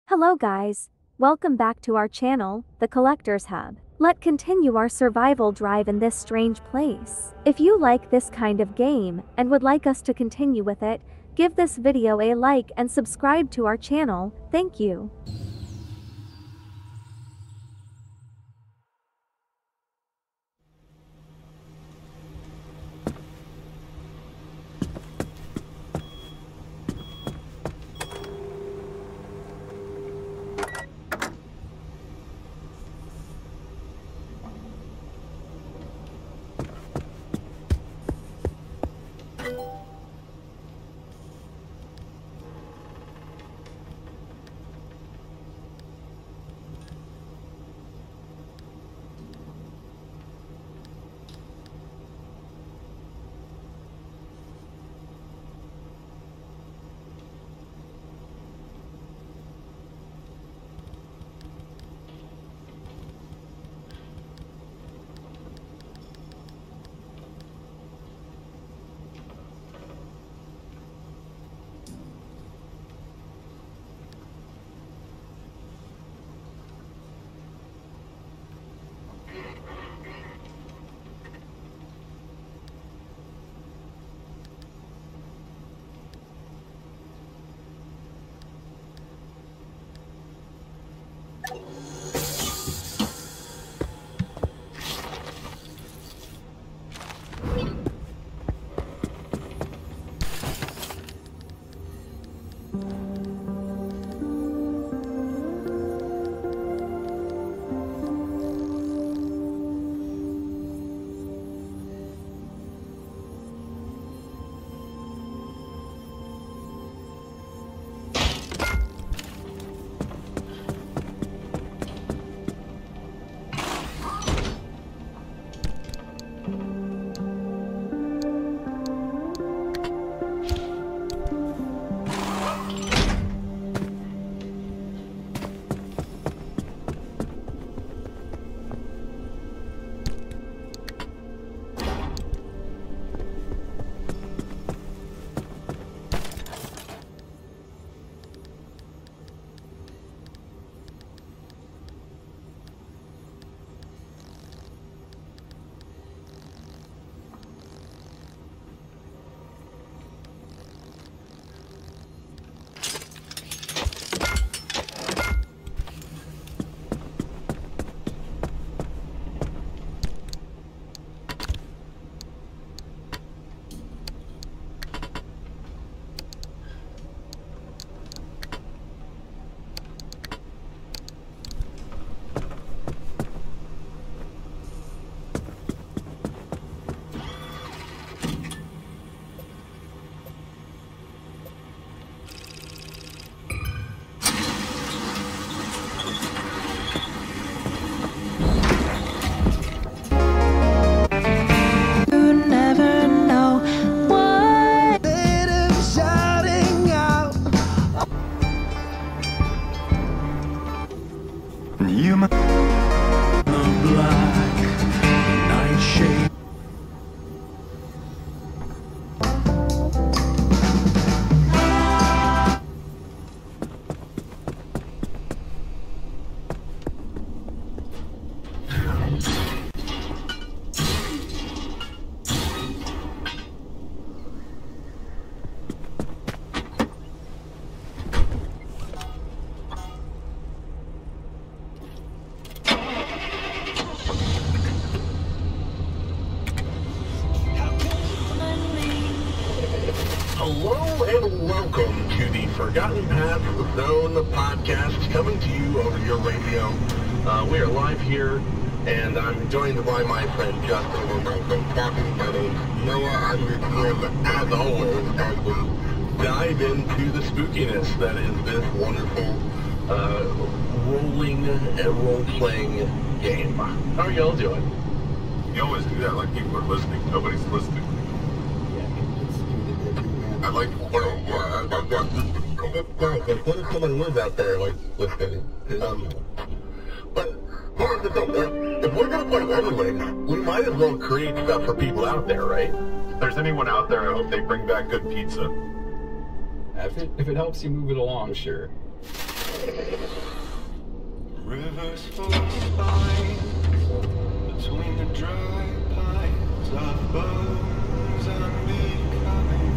Hello guys, welcome back to our channel, The Collector's Hub. Let's continue our survival drive in this strange place. If you like this kind of game and would like us to continue with it, give this video a like and subscribe to our channel, thank you. Hello and welcome to the Forgotten Path Zone podcast, coming to you over your radio. We are live here, and I'm joined by my friend Justin and my friend Captain. My name's Noah. I'm your GM, as always, as we dive into the spookiness that is this wonderful rolling and role-playing game. How are y'all doing? You always do that, like people are listening. Nobody's listening. I like There's someone lives out there, like, listening. But here's the thing, if we're gonna play anyways, we might as well create stuff for people out there, right? If there's anyone out there, I hope they bring back good pizza. If it helps you move it along, sure. Rivers full of spines between the dry pines of bones I'm becoming.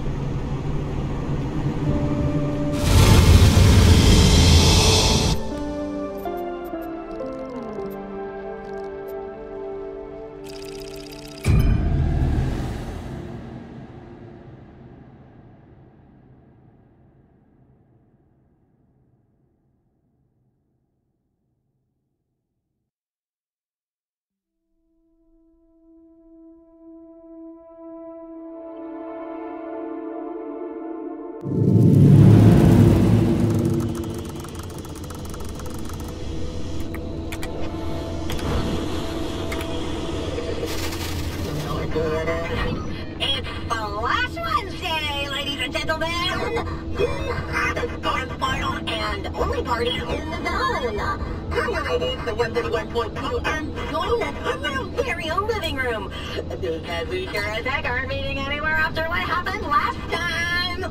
It's the last Wednesday, ladies and gentlemen. The storm's final and only party in the zone. Come on, ladies, to 131.2 and join us in our very own living room. Because we sure as heck aren't meeting anywhere after what happened last time.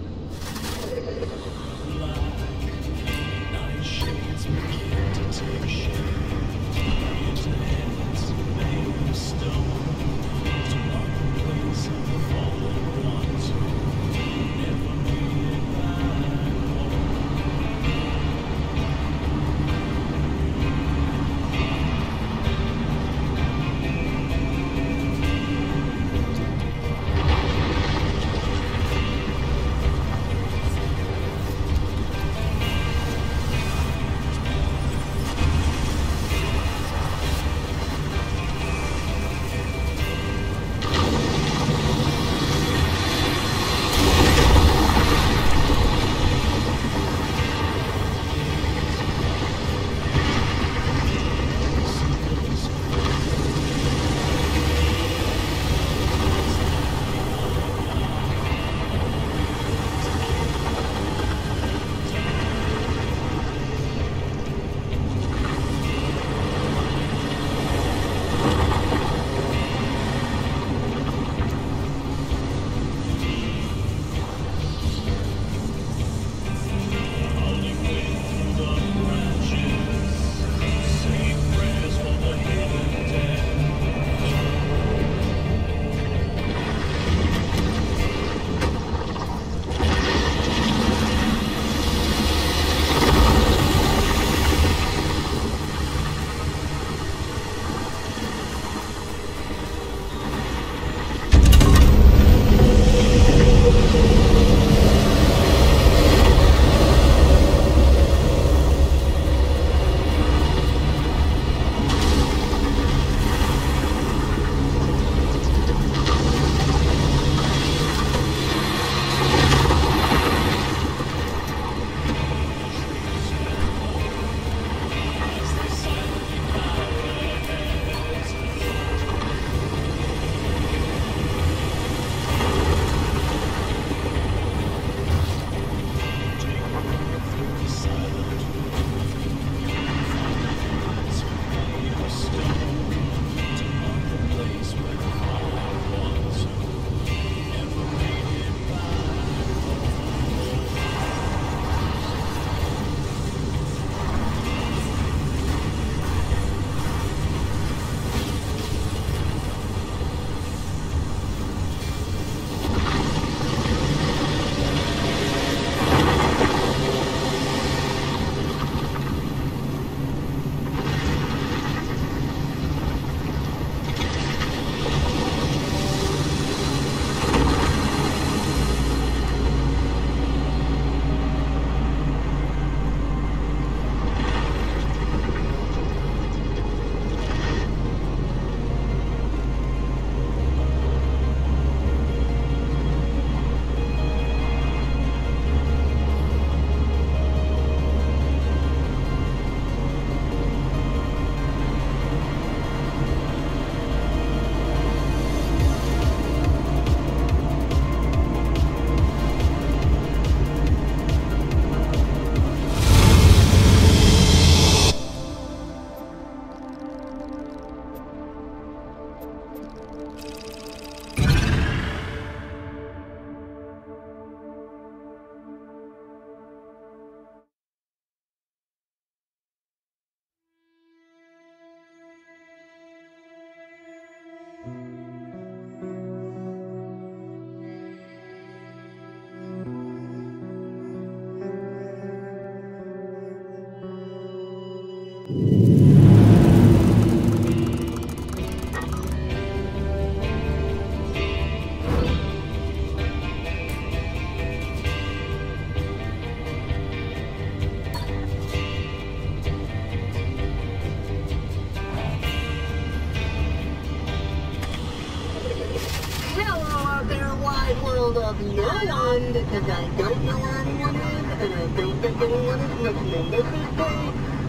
Wide world of no one, because I don't know where anyone is, and I don't think anyone is listening. This is Dave.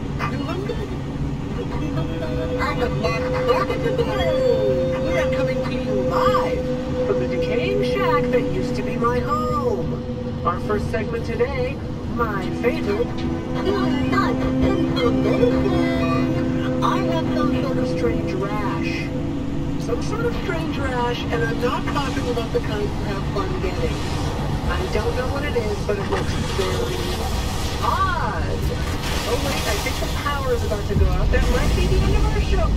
I'm the Master today. We are coming to you live from the decaying shack that used to be my home. Our first segment today, my favorite, not information. I have some sort of strange rash. Some sort of strange rash, and I'm not talking about the kind you have fun getting. I don't know what it is, but it looks very odd. Oh wait, I think the power is about to go out. That might be the end of our show.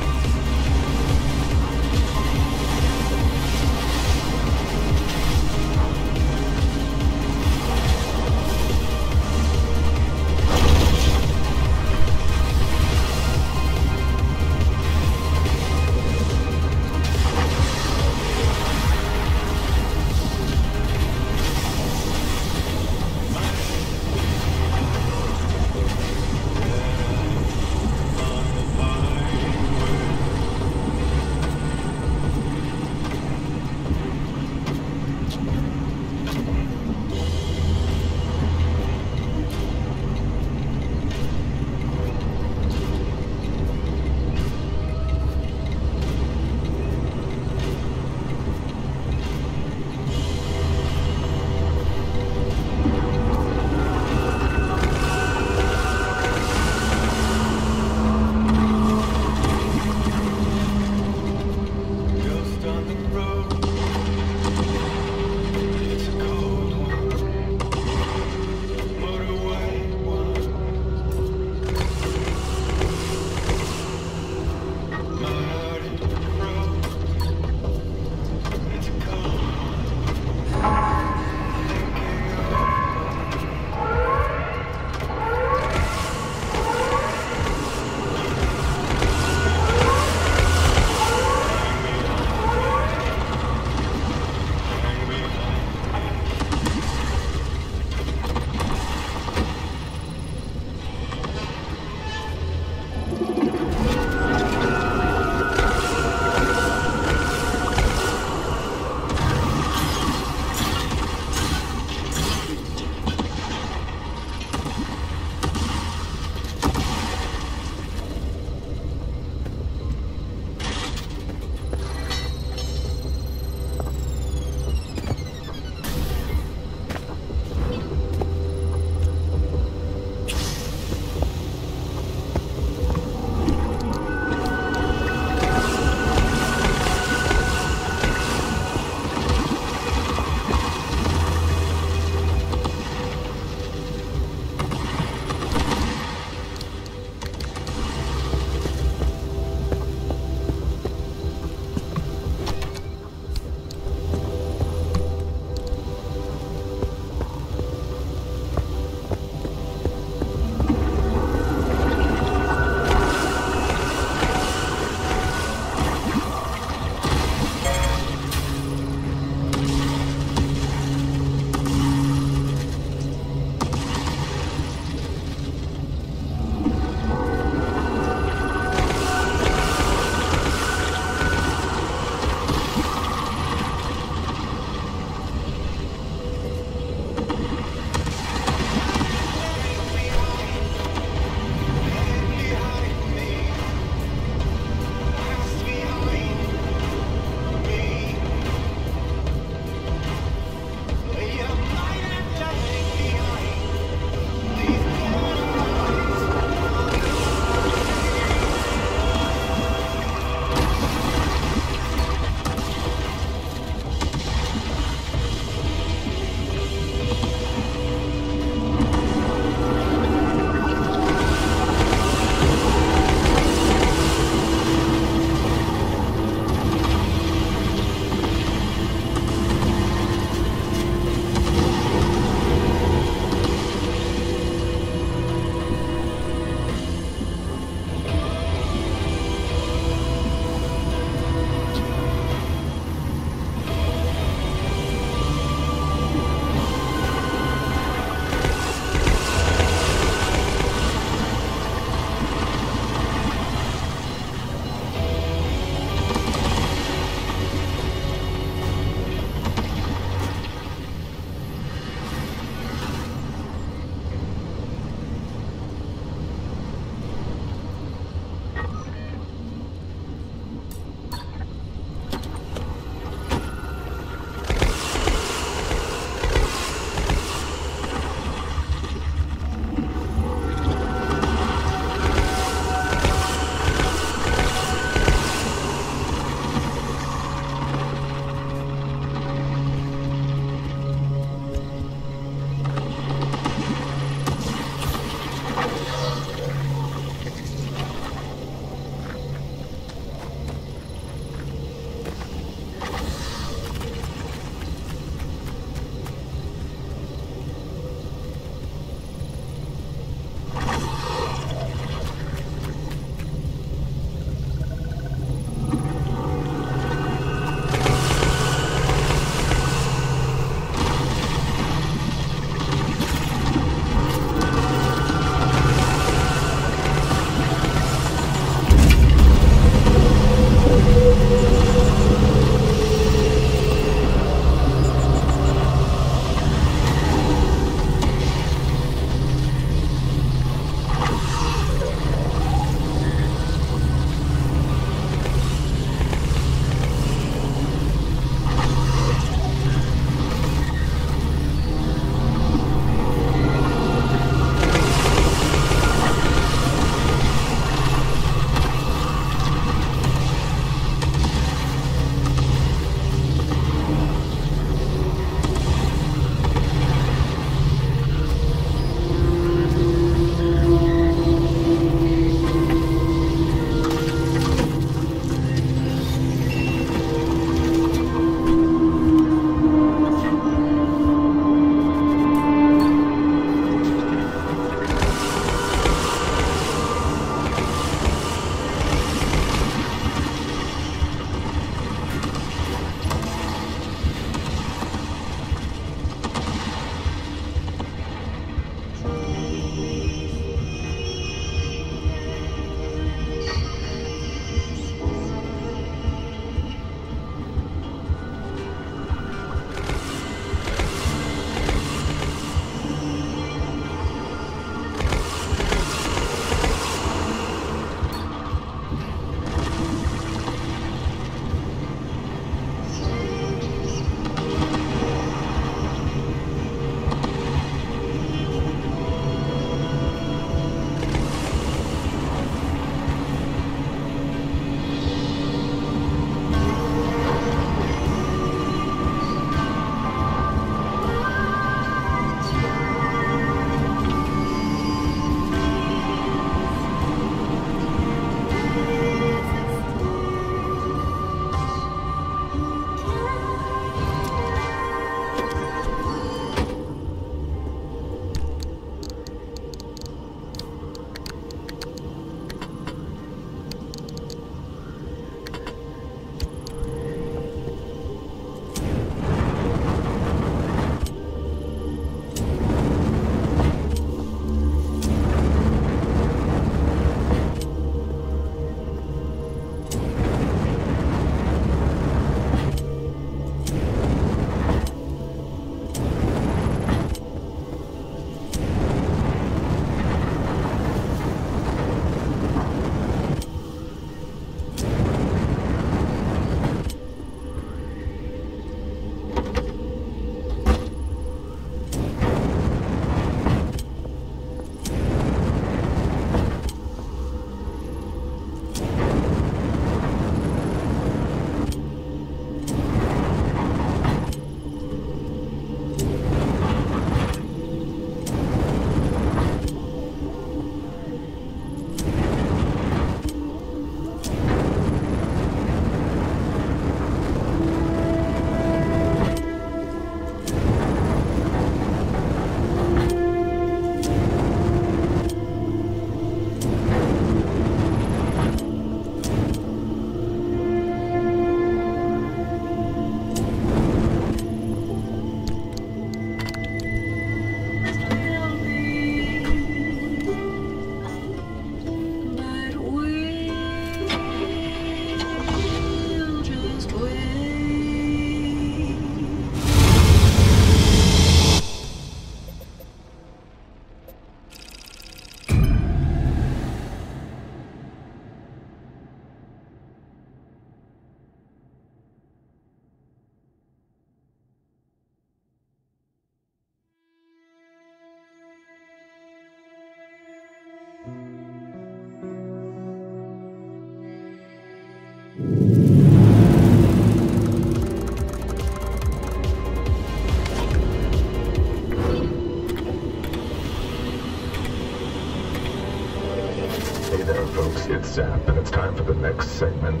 hit zap, and it's time for the next segment.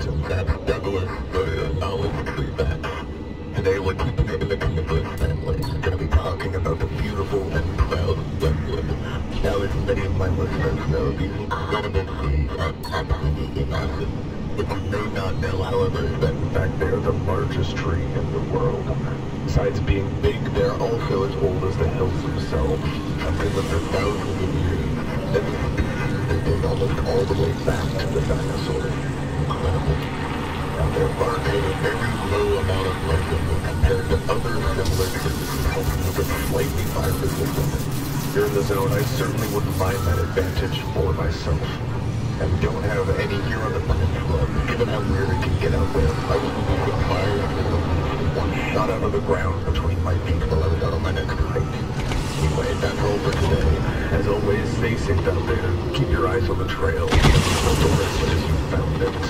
Today we're keeping it in the Cumberland family. We're going to be talking about the beautiful and proud Westwood. Now, as many of my listeners know, these incredible trees are absolutely massive. What you may not know, however, is that in fact they are the largest tree in the world. Besides being big, they're also as old as the hills themselves, and they live for thousands of years. And they date almost all the way back to the dinosaurs. Incredible. And their bark has a very low amount of resin compared to other similar trees, helping with a slightly fire resistant. Here in the zone, I certainly wouldn't mind that advantage for myself. And we don't have any here on the peninsula. Given how weird it can get out there, I wouldn't be surprised if at least one shot out of the ground between my feet while I was out on my next hike. Anyway, that's all for today. As always, stay safe out there. Keep your eyes on the trail. Don't go as much as you found it.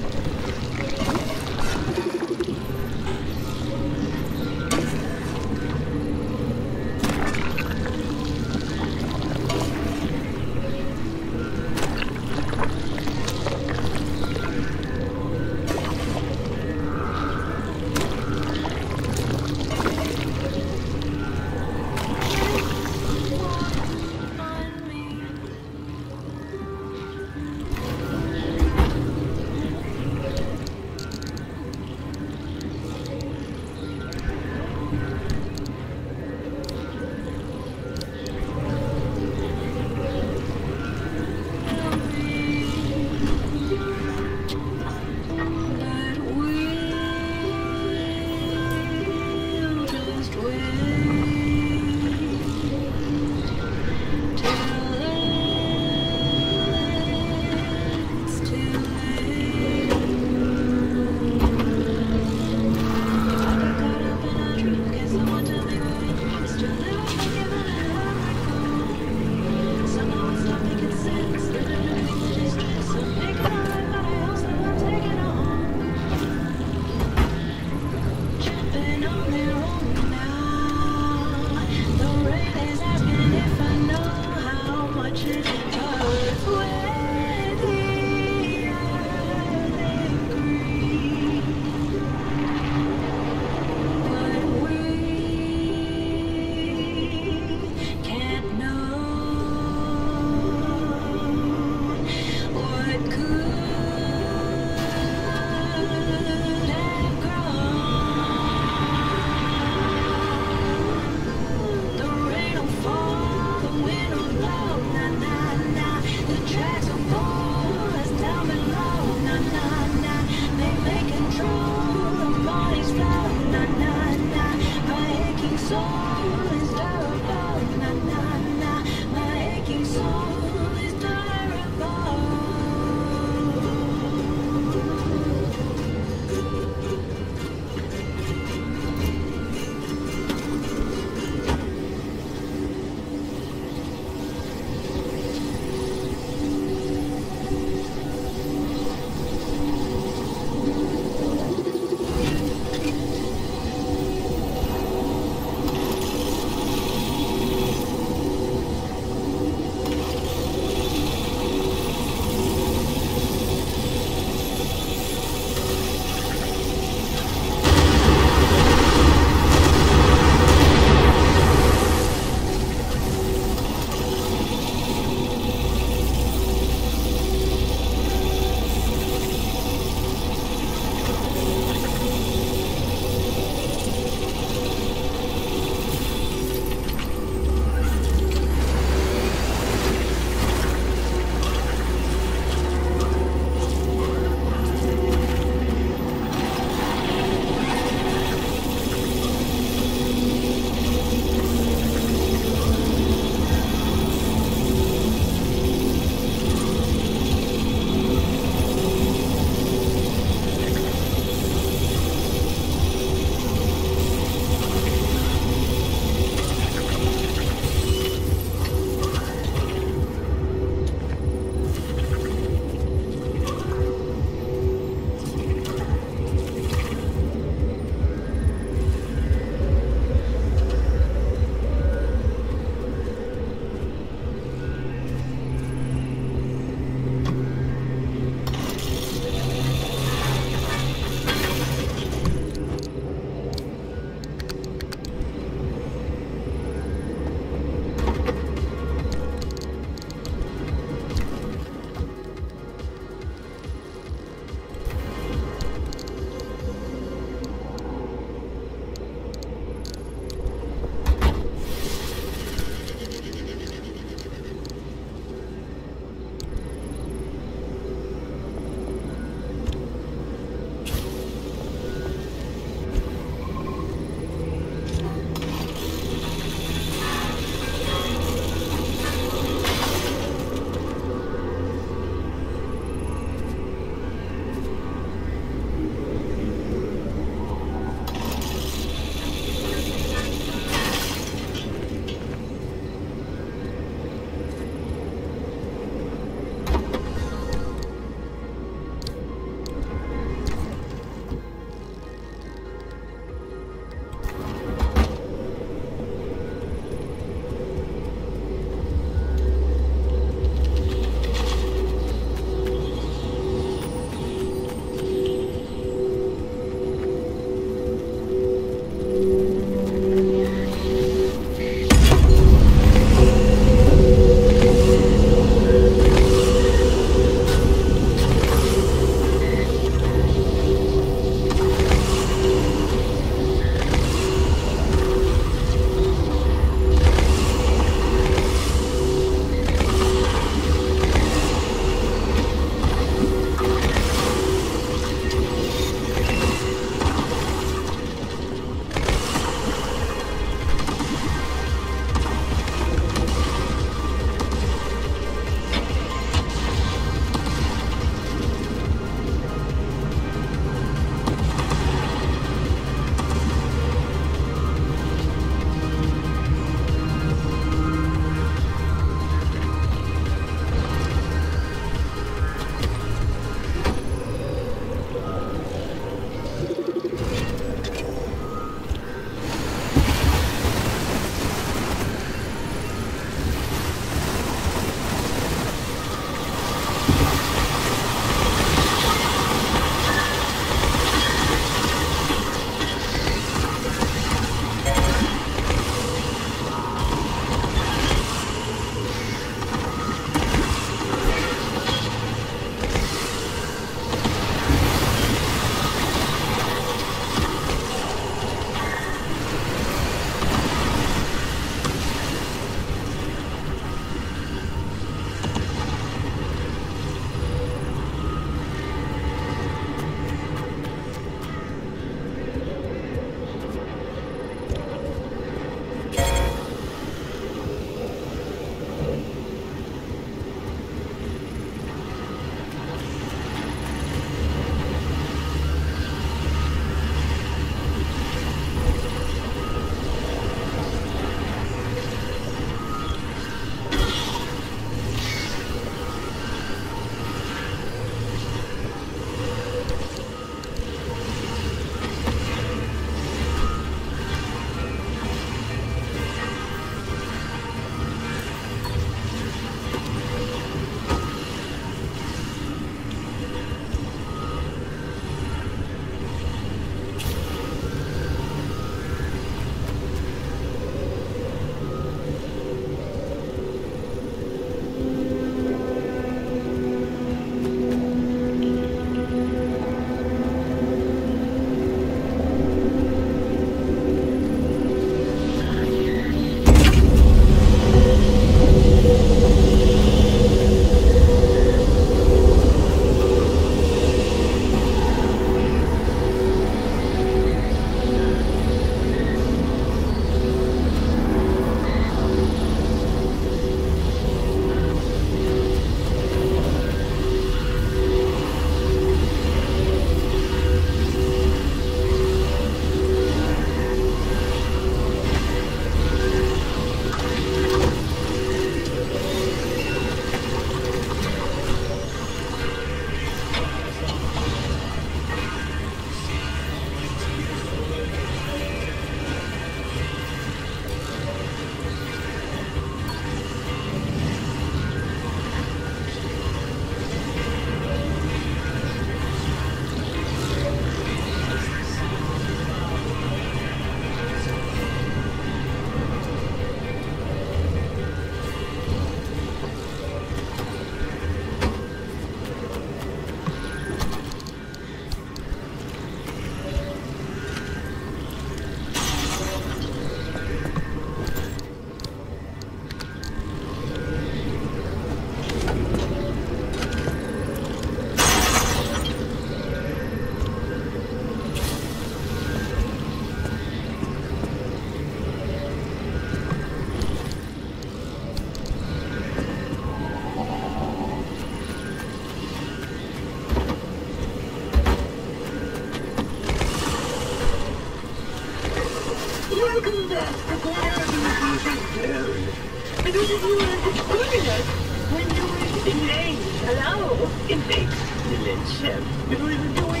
Welcome back to Gary. I don't think you were joining us when you were engaged. Hello, engaged. We were doing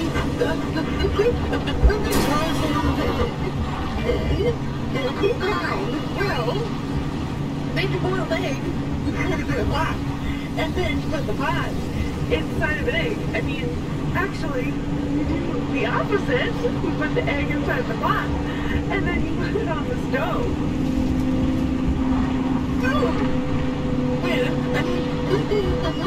well, make a boiled egg, you put it in a pot, and then you put the pot inside of an egg. I mean, actually, you do the opposite. You put the egg inside the pot, and then you put it on the stove. Oh, wait, I mean, this is the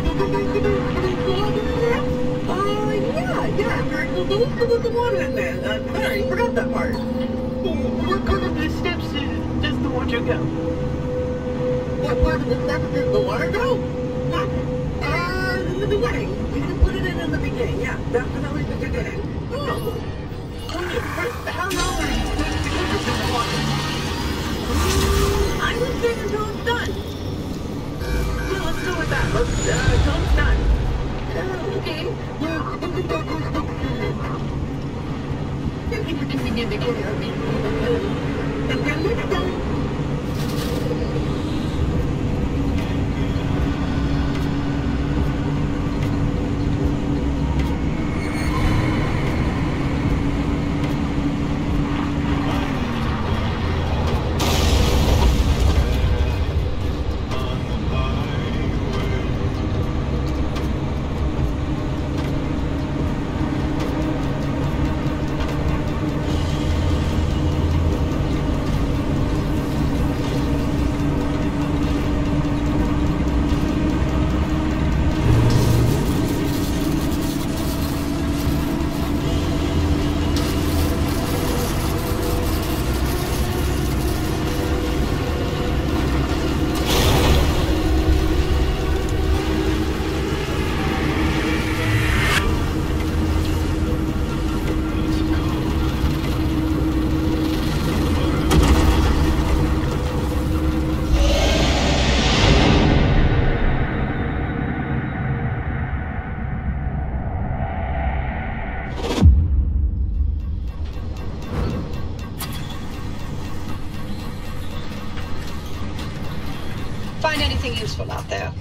there's the water in there. Sorry, forgot that part. What part of the steps does the water go? What part of the steps does the water go? In the beginning. You can put it in the beginning. Yeah, definitely the beginning. Oh. How long are you going to put this in the water? I would say until it's done. Yeah, let's go with that. Let's, until it's done. Okay. Find anything useful out there?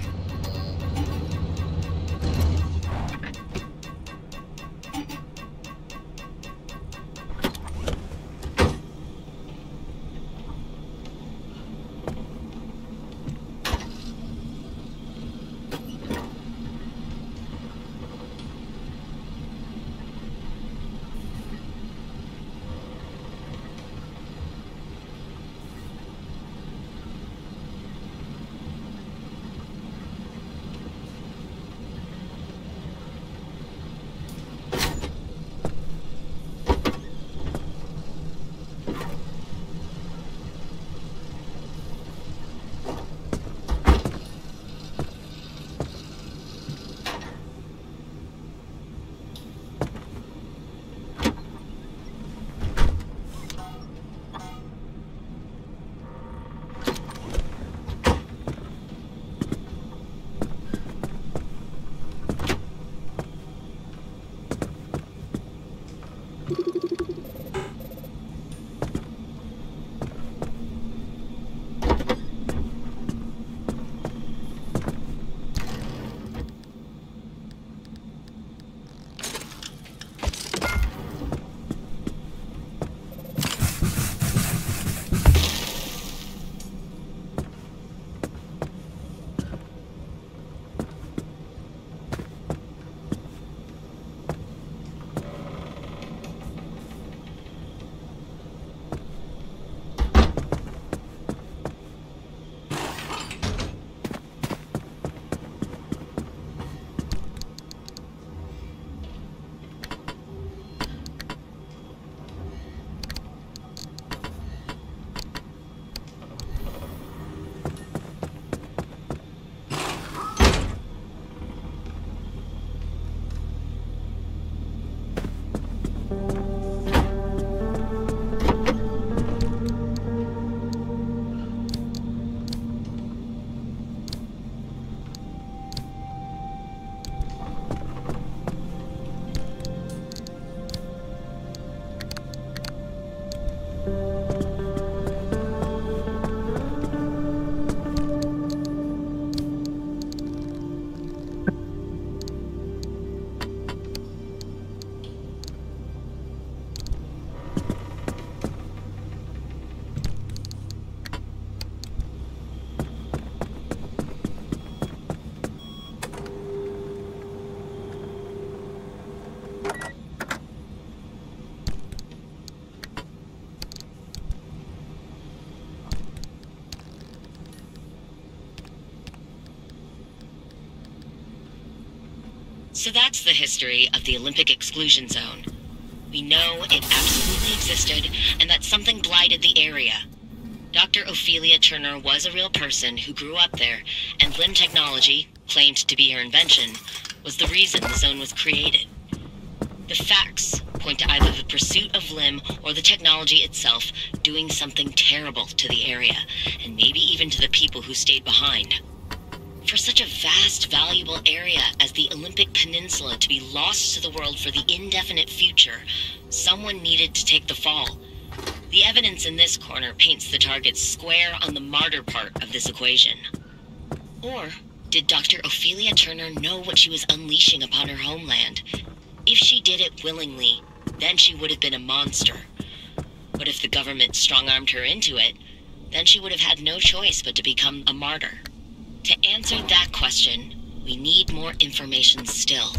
So that's the history of the Olympic Exclusion Zone. We know it absolutely existed and that something blighted the area. Dr. Ophelia Turner was a real person who grew up there, and limb technology, claimed to be her invention, was the reason the zone was created. The facts point to either the pursuit of limb or the technology itself doing something terrible to the area, and maybe even to the people who stayed behind. For such a vast, valuable area as the Olympic Peninsula to be lost to the world for the indefinite future, someone needed to take the fall. The evidence in this corner paints the target square on the martyr part of this equation. Or did Dr. Ophelia Turner know what she was unleashing upon her homeland? If she did it willingly, then she would have been a monster. But if the government strong-armed her into it, then she would have had no choice but to become a martyr. To answer that question, we need more information still.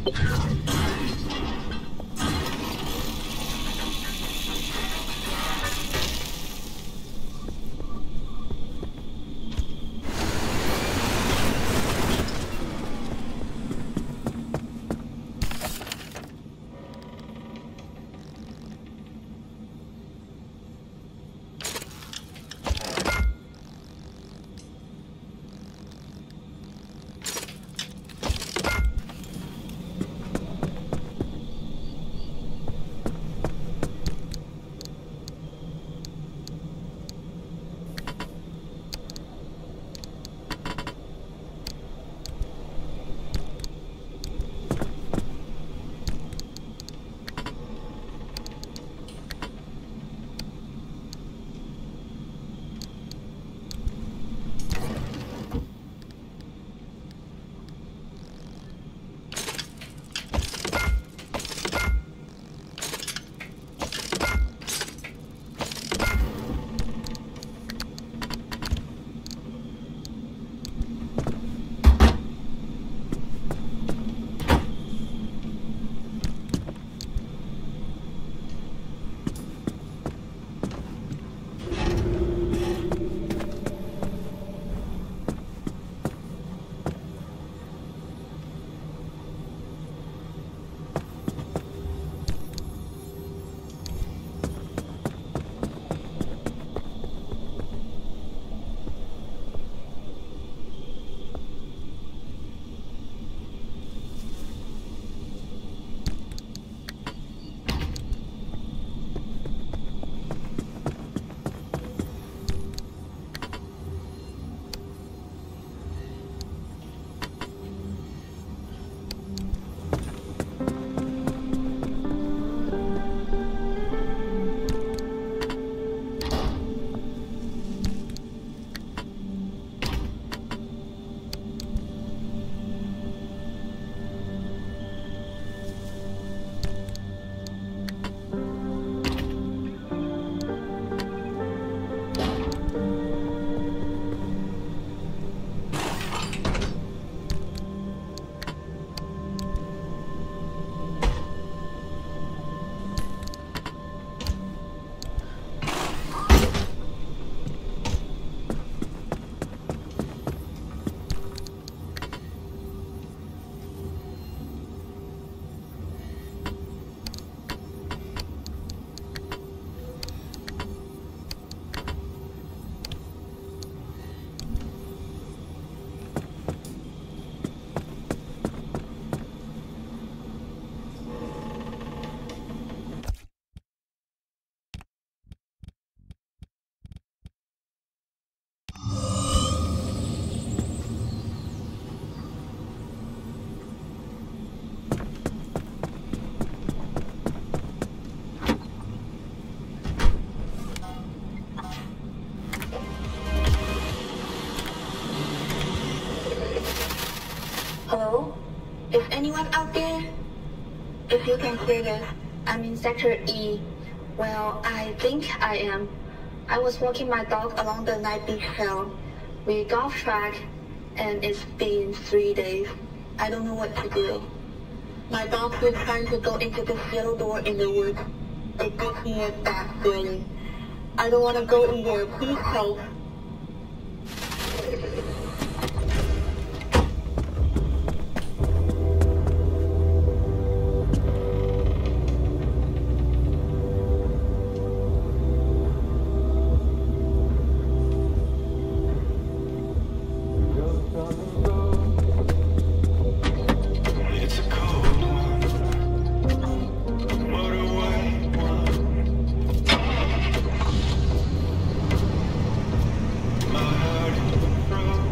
Hello? Is anyone out there? If you can hear this, I'm in Sector E. Well, I think I am. I was walking my dog along the night beach trail. We got off track, and it's been 3 days. I don't know what to do. My dog's been trying to go into this yellow door in the woods. It gives me a bad feeling. I don't want to go in there. Please help. It's a cold one. What a white one. My heart is frozen.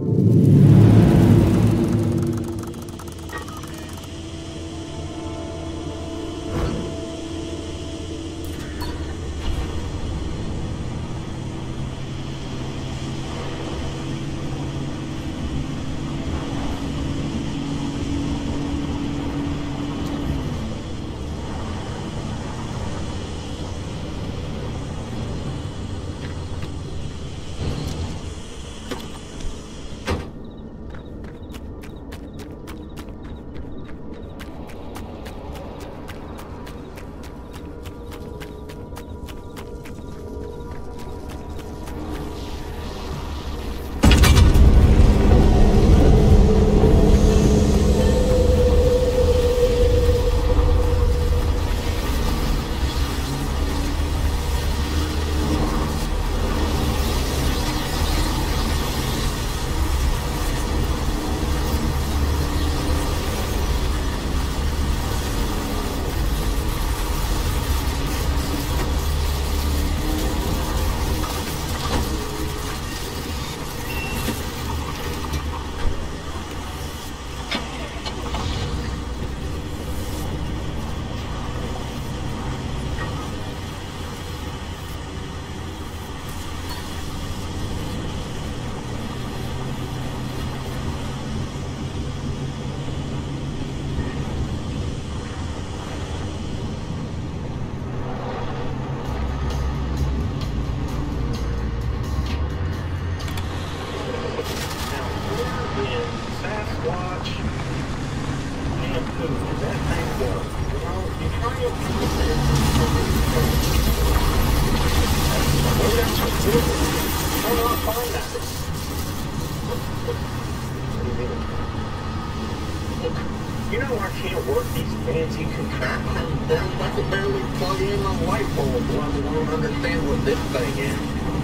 You know I can't work these fancy contraptions. I can barely plug in a light bulb, let alone understand what this thing is.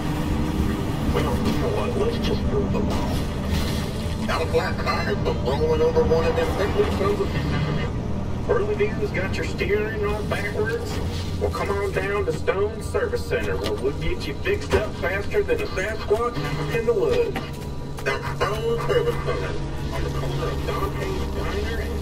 Well, you know what? Let's just move along. Got a flat tire, but rolling over one of them things over. Early views got your steering all backwards? Well, come on down to Stone Service Center, where we'll get you fixed up faster than a Sasquatch in the woods. That's Stone Service Center, on the corner of Dante's Diner and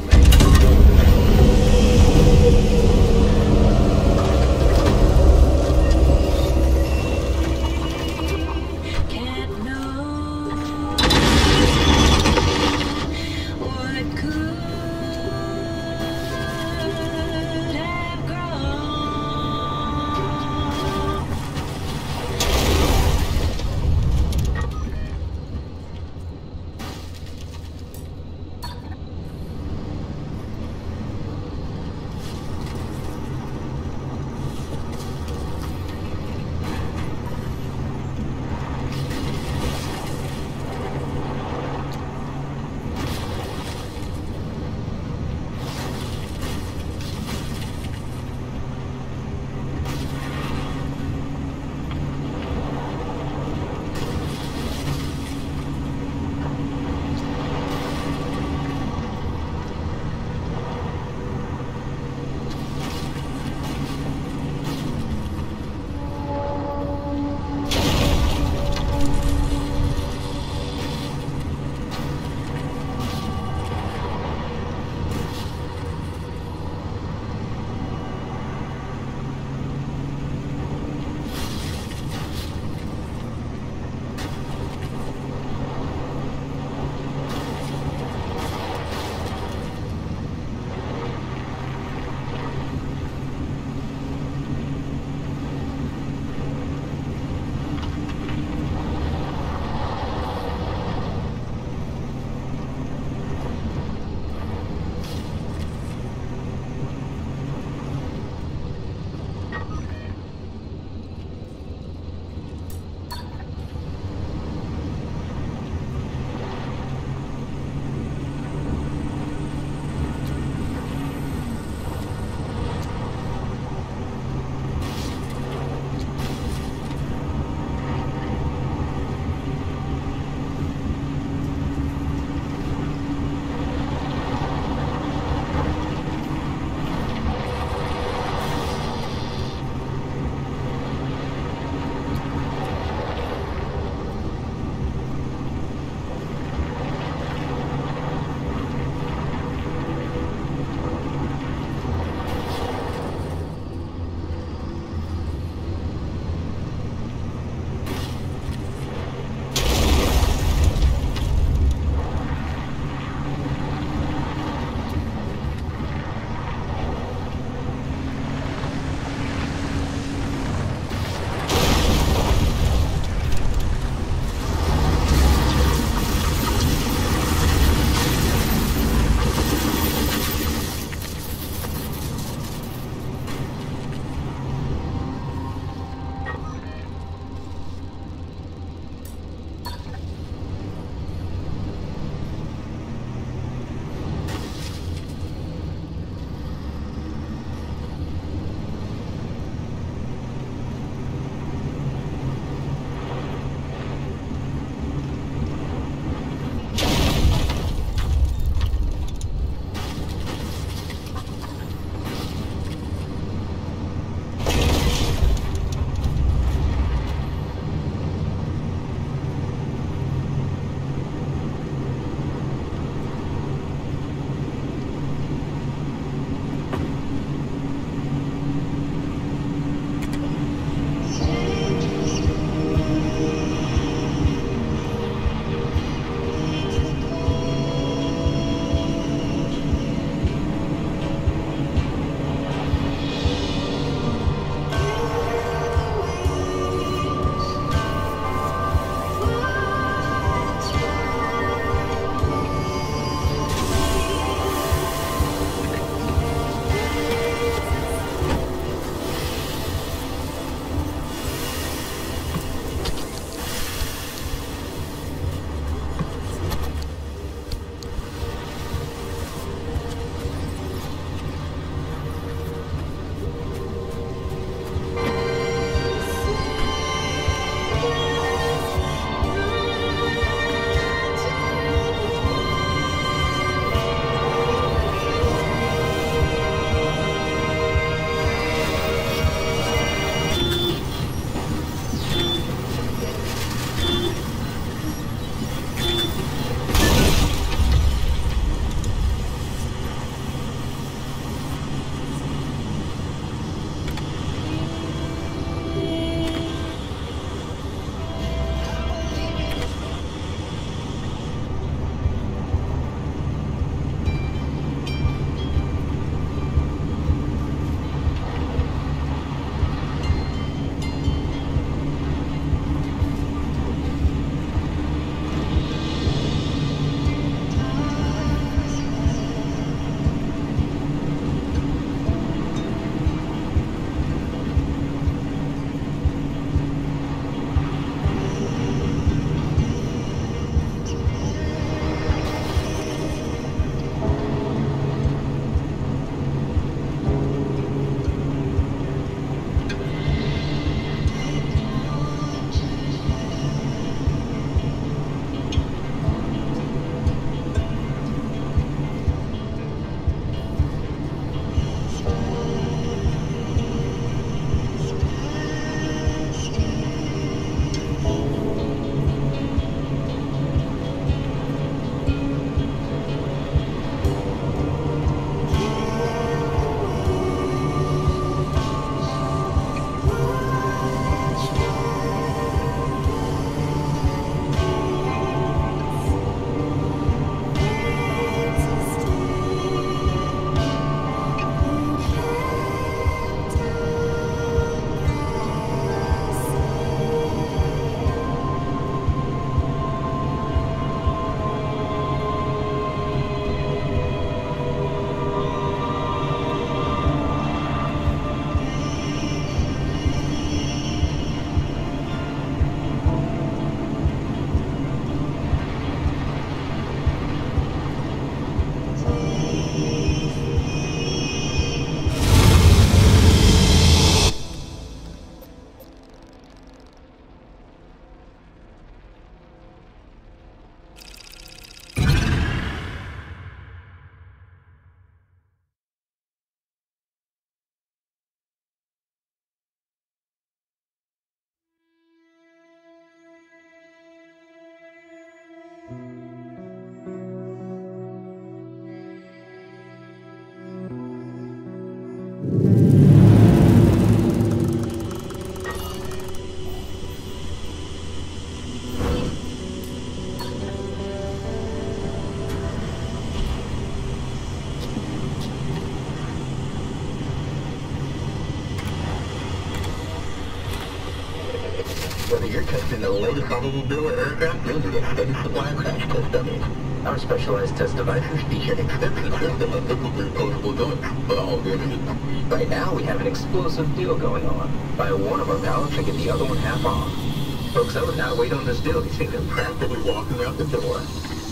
Whether you're testing the latest automobile or aircraft, you'll need a steady supply of crash test dummies. Our specialized test devices feature an extensive system of physically opposable guns for all vehicles. Right now, we have an explosive deal going on. Buy one of our pallets and get the other one half off. Folks that would not wait on this deal, you see them practically walking out the door.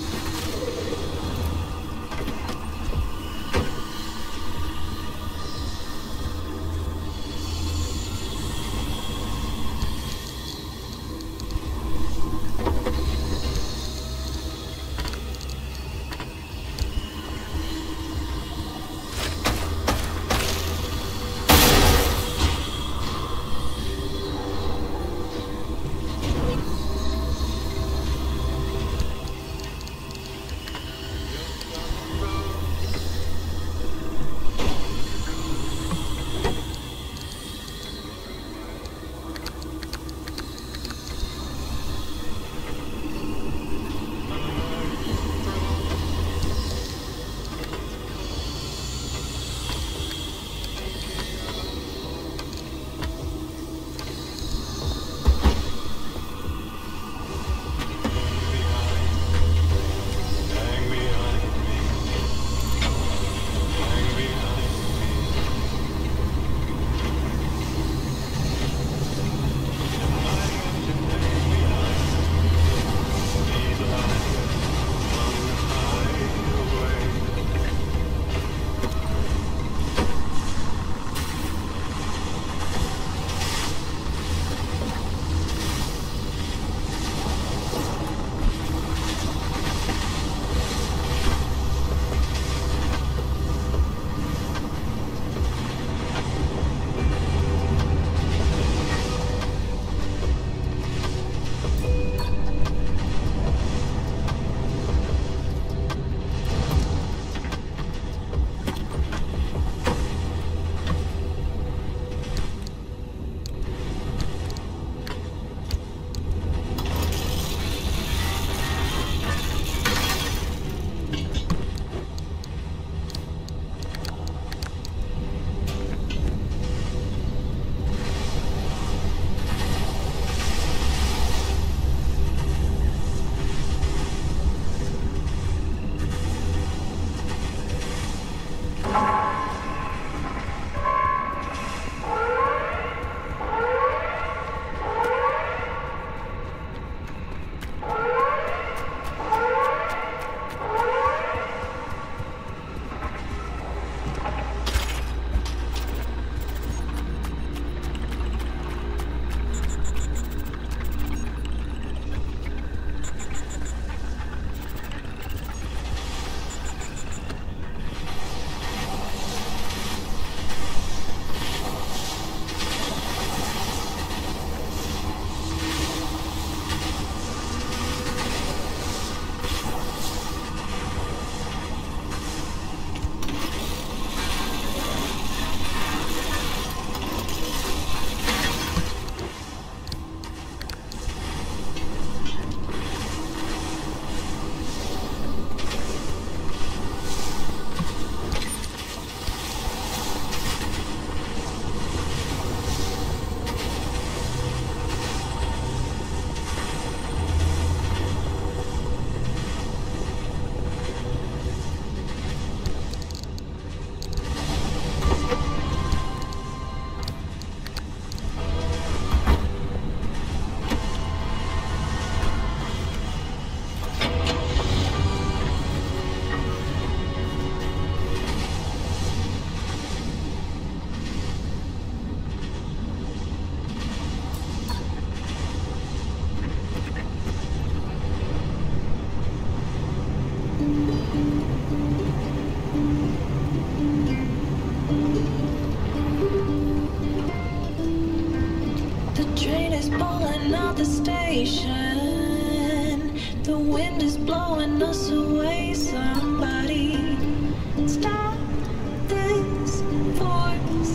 The wind is blowing us away. Somebody stop this for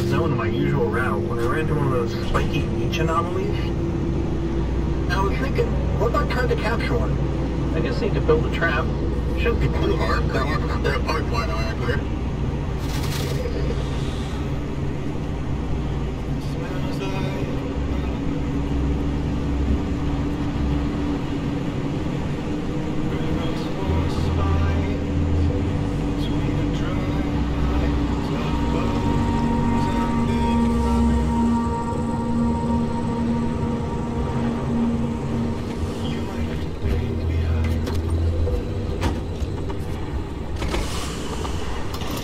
snow into my usual route when I ran into one of those spiky beach anomalies. I was thinking, what about trying to capture one? I guess I need to build a trap. Shouldn't be too hard. They're a pipeline out here. Smells like rivers for spine, sweet and dry, tough bones and big you might have to leave behind.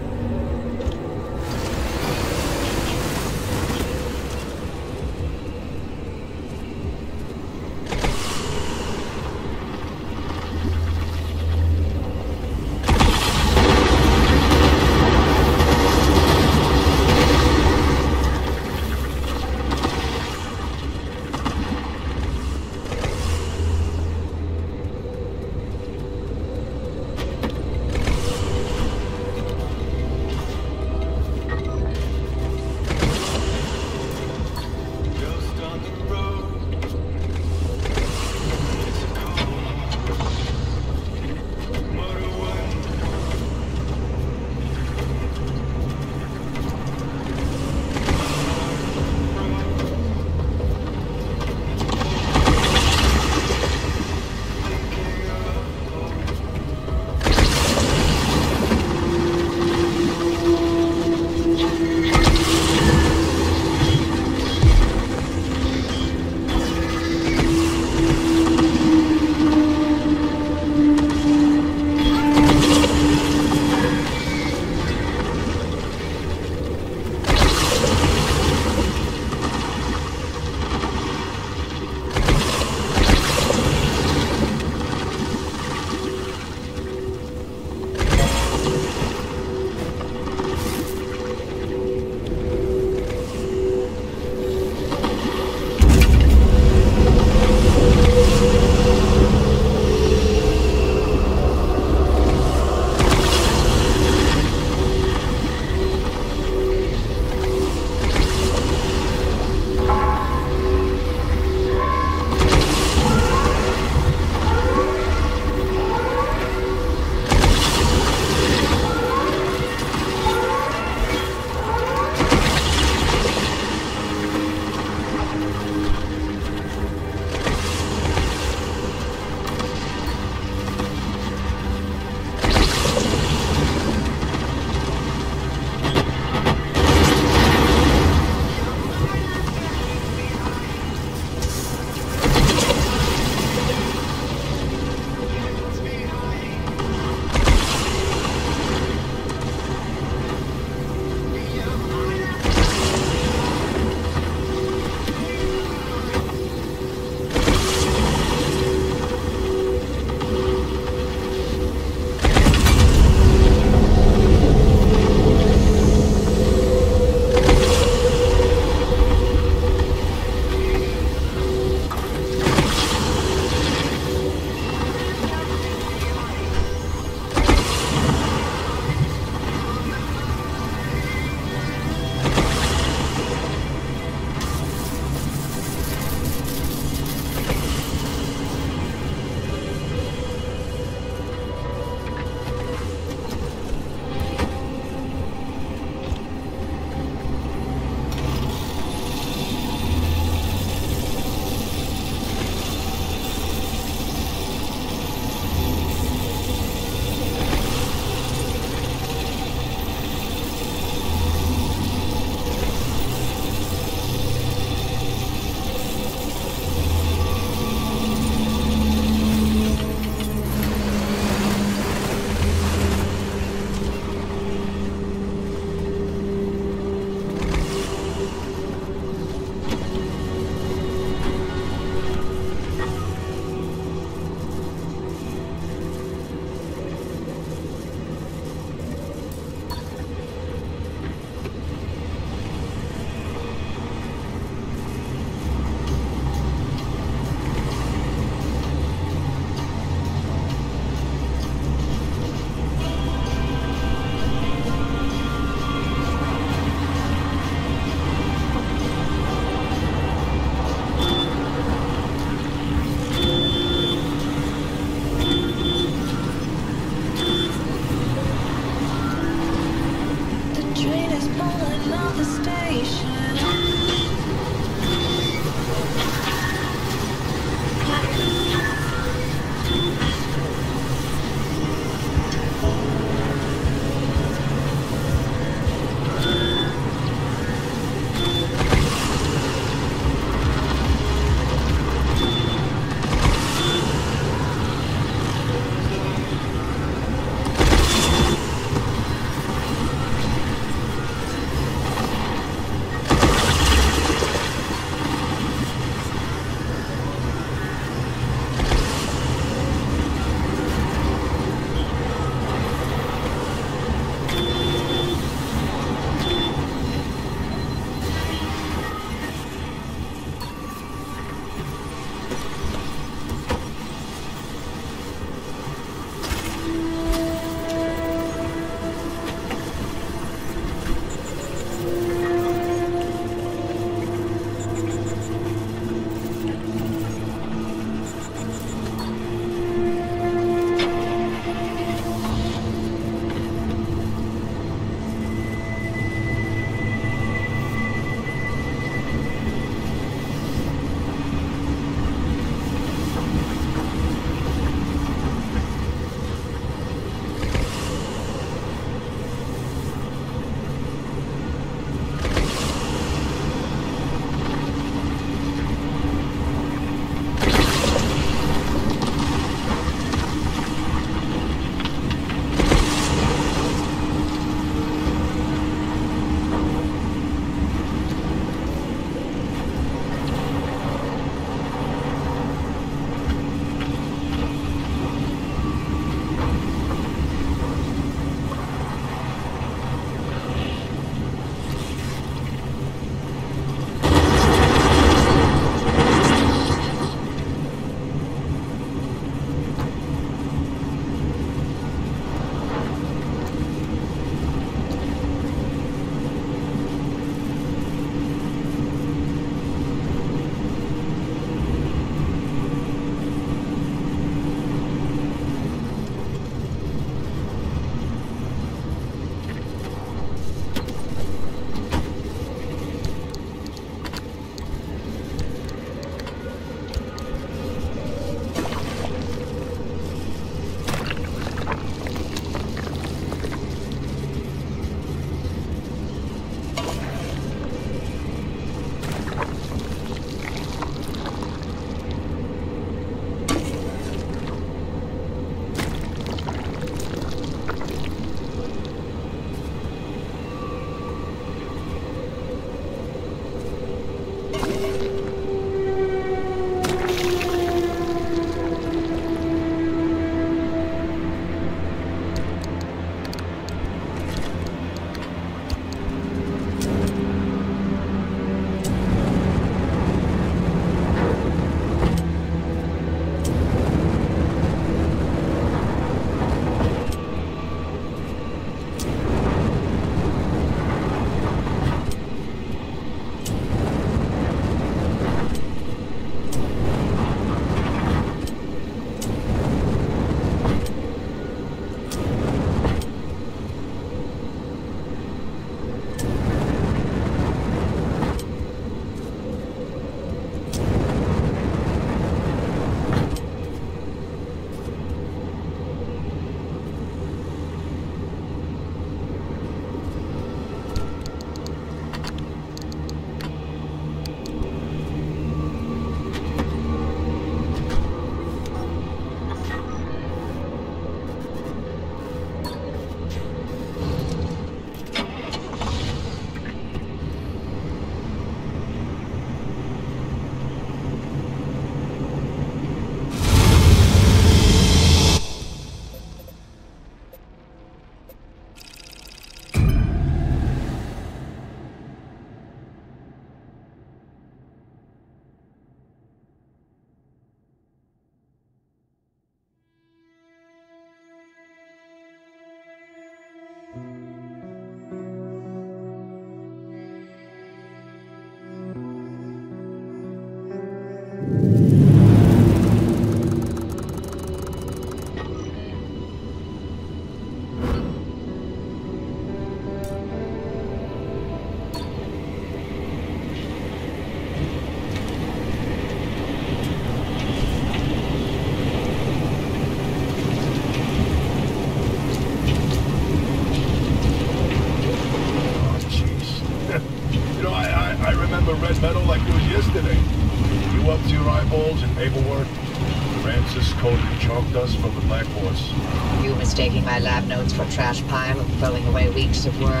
Paperwork. Francis coded chalk dust from the Black Horse. You mistaking my lab notes for trash pile and throwing away weeks of work.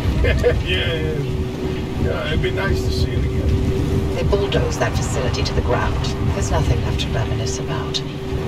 Yeah, it'd be nice to see it again. They bulldozed that facility to the ground. There's nothing left to reminisce about.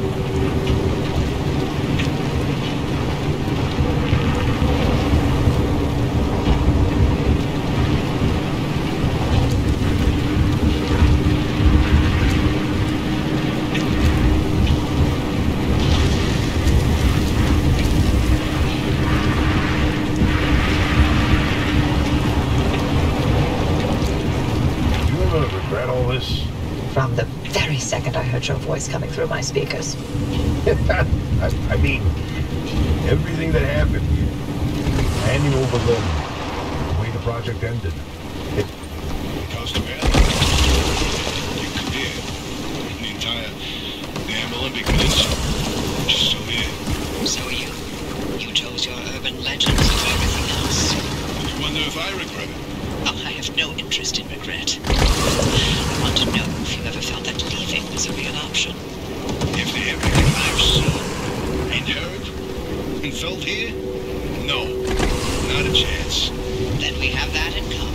From the very second I heard your voice coming through my speakers. I mean, everything that happened, and you overlooked the way the project ended. Coast Valley. Your career. The entire damn Olympic Peninsula. Just so here. So you chose your urban legends over everything else. I wonder if I regret it. Oh, I have no interest in regret. I want to know if you ever felt that leaving was a real option. If they everything I've seen and heard and felt here, no, not a chance. Then we have that in common.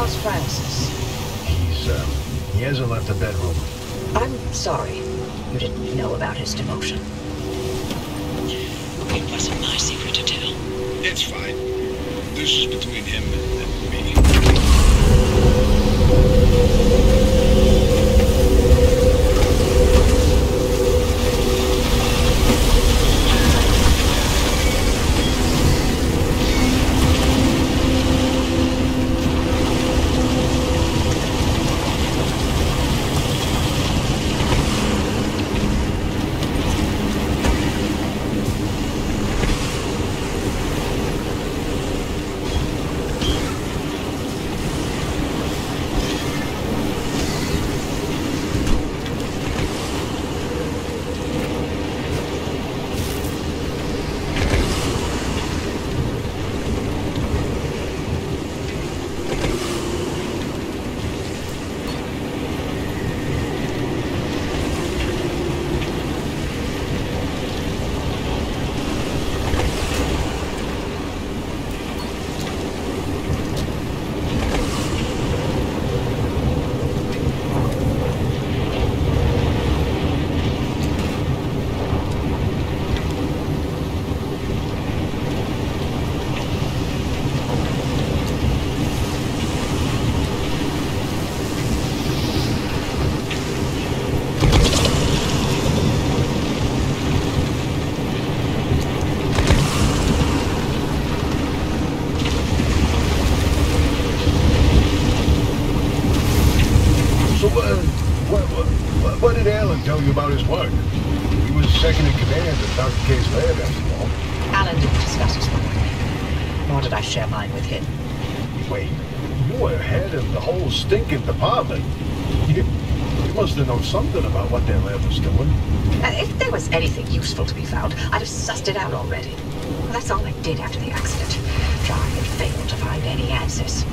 How's Francis? He hasn't left the bedroom. I'm sorry you didn't know about his demotion. It wasn't my secret to tell. It's fine. This is between him and me. What did Alan tell you about his work? He was second in command at Dr. K's lab, after all. Alan didn't discuss his work with me, nor did I share mine with him. Wait, you were head of the whole stinking department. You must have known something about what that lab was doing. If there was anything useful to be found, I'd have sussed it out already. Well, that's all I did after the accident. Try and fail to find any answers.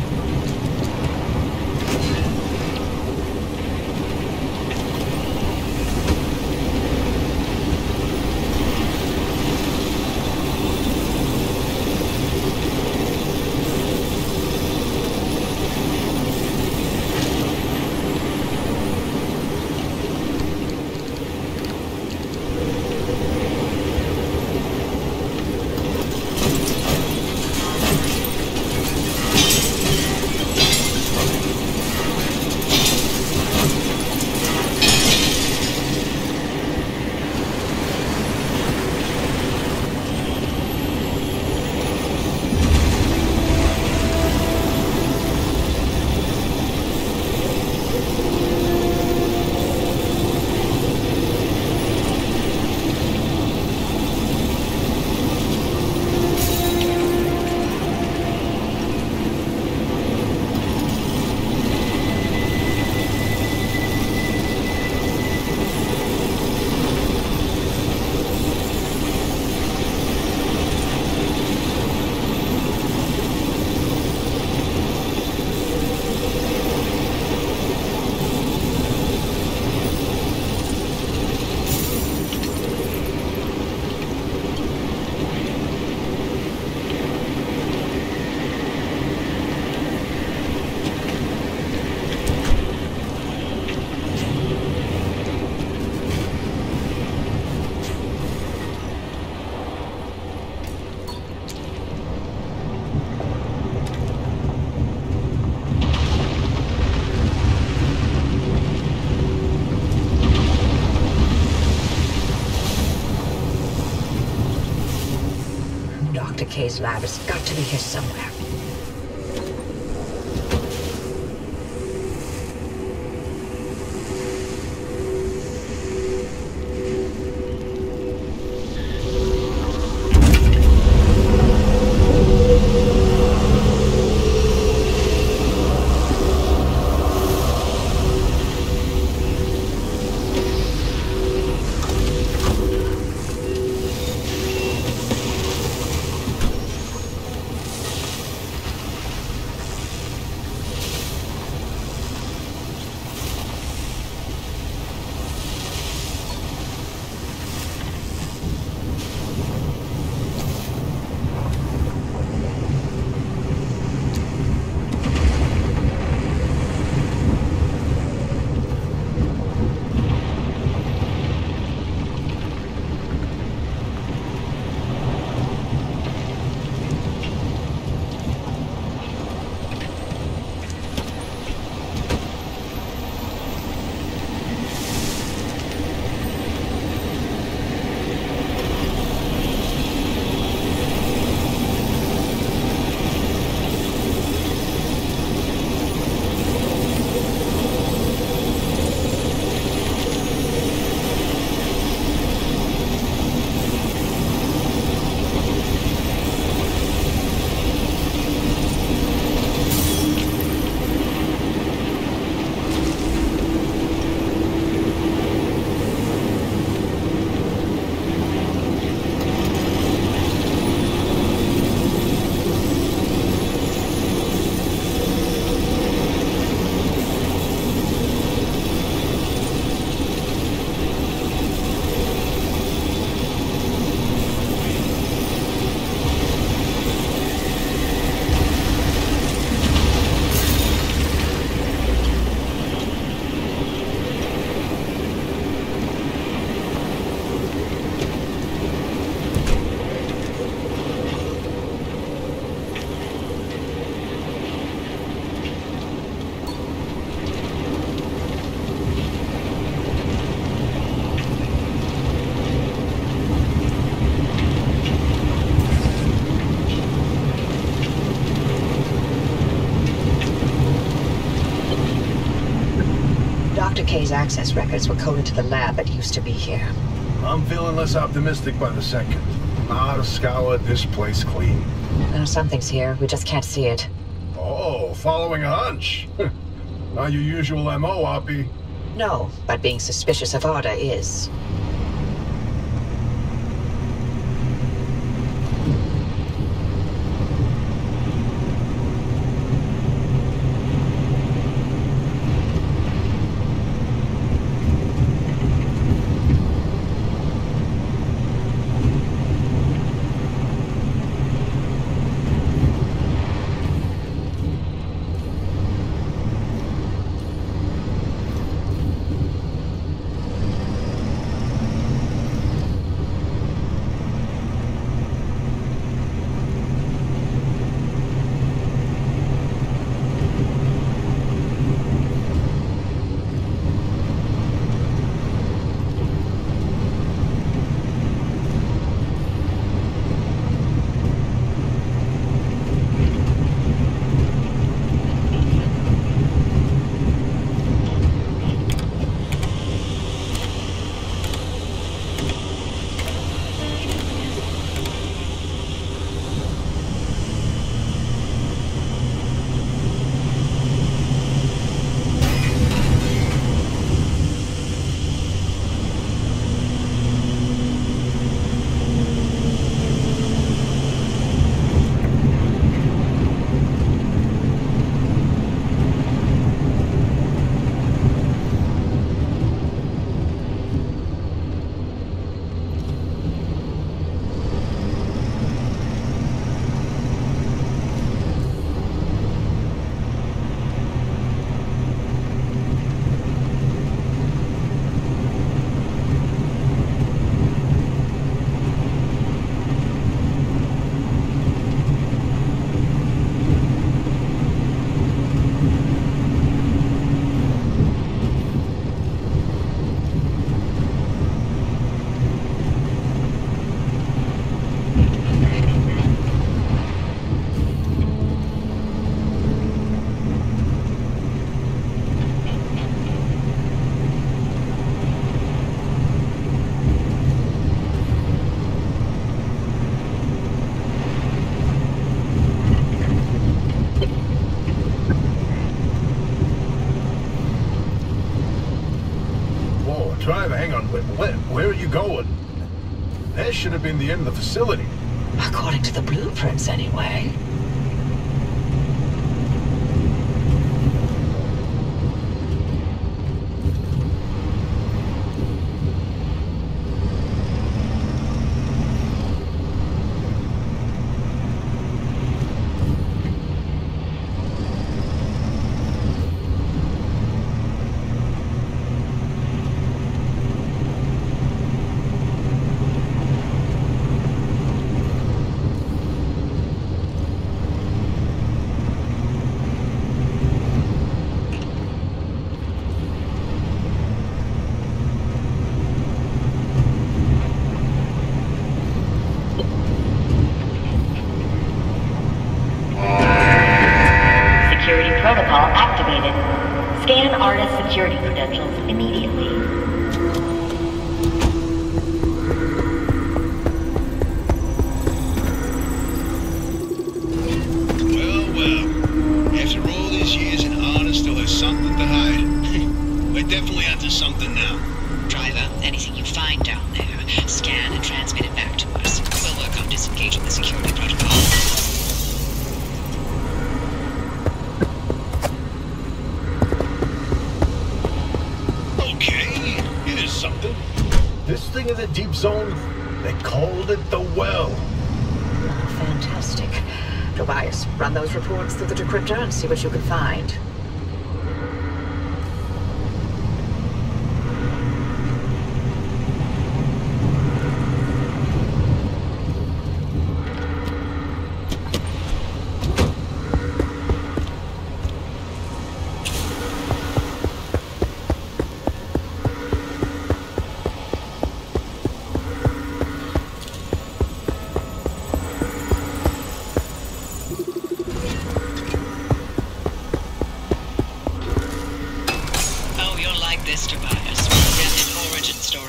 Dr. K's lab has got to be here somewhere. Dr. K's access records were coded to the lab that used to be here. I'm feeling less optimistic by the second. I'll scour this place clean. Something's here. We just can't see it. Oh, following a hunch. Not your usual MO, Oppie. No, but being suspicious of Arda is. Driver, hang on. Where are you going? That should have been the end of the facility. According to the blueprints, anyway. Protocol activated. Scan artist security credentials immediately. Well, after all these years, an artist still has something to hide. We're definitely onto something now. Driver, anything you find down there, scan and transmit it back to us. We'll work on disengaging the security protocol. This thing in the deep zone, they called it the well. Oh, fantastic. Tobias, run those reports through the decryptor and see what you can find.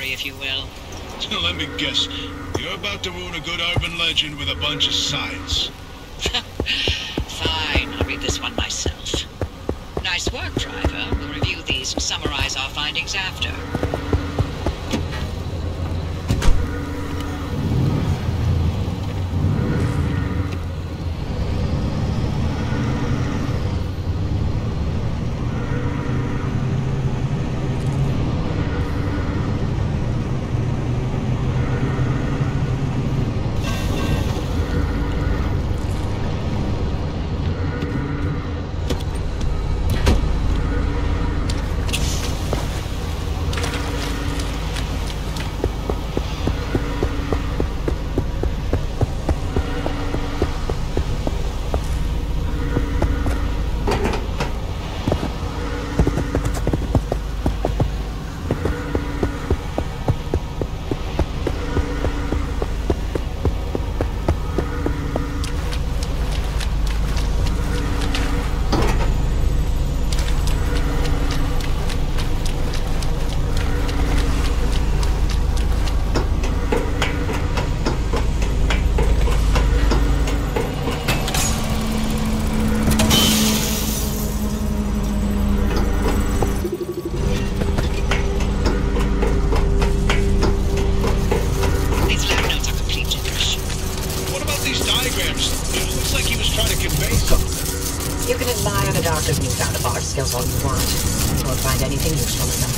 mystery, if you will. Let me guess. You're about to ruin a good urban legend with a bunch of science. Fine, I'll read this one myself. Nice work, driver. We'll review these and summarize our findings after. Skills all you want. Won't find anything useful enough.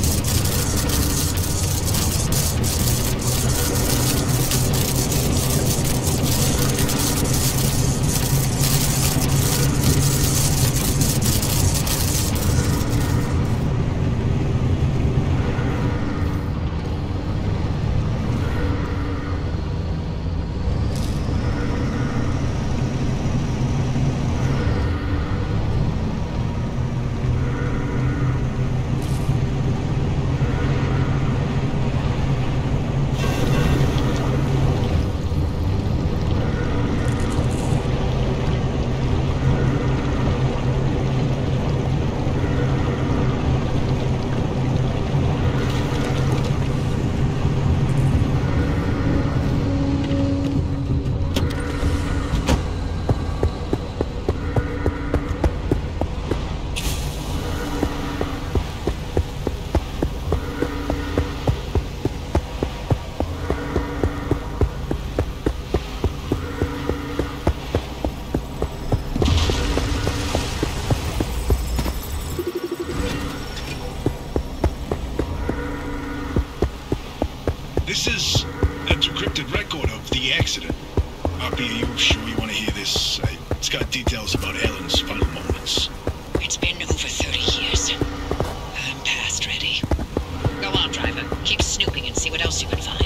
This is a decrypted record of the accident. Hoppy, are you sure you want to hear this? It's got details about Ellen's final moments. It's been over 30 years. I'm past ready. Go on, driver. Keep snooping and see what else you can find.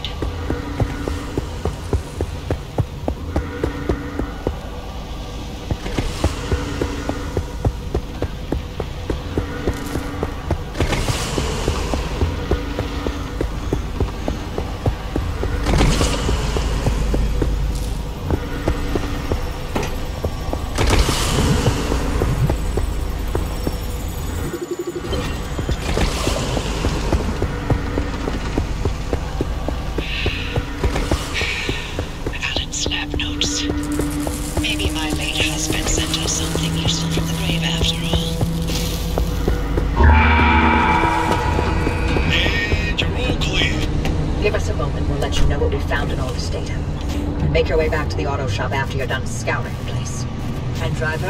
Make your way back to the auto shop after you're done scouring the place. And driver,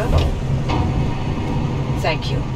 thank you.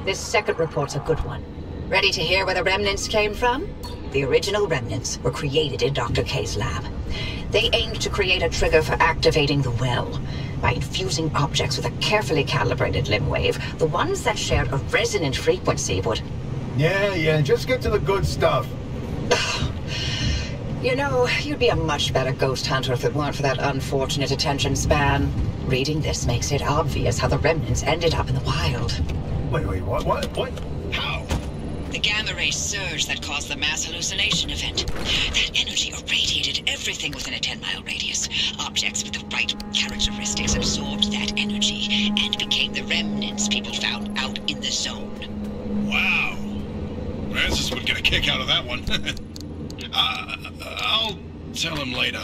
This second report's a good one. Ready to hear where the remnants came from? The original remnants were created in Dr. K's lab. They aimed to create a trigger for activating the well. By infusing objects with a carefully calibrated limb wave, the ones that shared a resonant frequency would... Yeah, just get to the good stuff. You know, you'd be a much better ghost hunter if it weren't for that unfortunate attention span. Reading this makes it obvious how the remnants ended up in the wild. Wait, what? How? The gamma ray surge that caused the mass hallucination event. That energy irradiated everything within a 10-mile radius. Objects with the right characteristics absorbed that energy and became the remnants people found out in the zone. Wow. Francis would get a kick out of that one. I'll tell him later.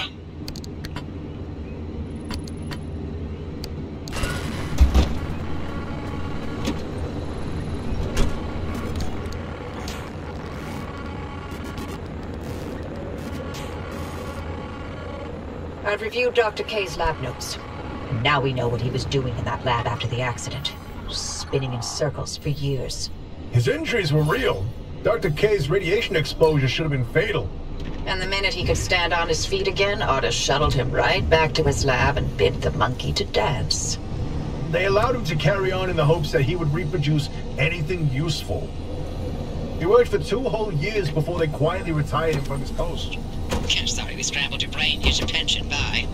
I've reviewed Dr. K's lab notes. And now we know what he was doing in that lab after the accident. Spinning in circles for years. His injuries were real. Dr. K's radiation exposure should have been fatal. And the minute he could stand on his feet again, Otta shuttled him right back to his lab and bid the monkey to dance. They allowed him to carry on in the hopes that he would reproduce anything useful. He worked for 2 whole years before they quietly retired him from his post. Sorry we scrambled your brain. Here's your pension. Bye.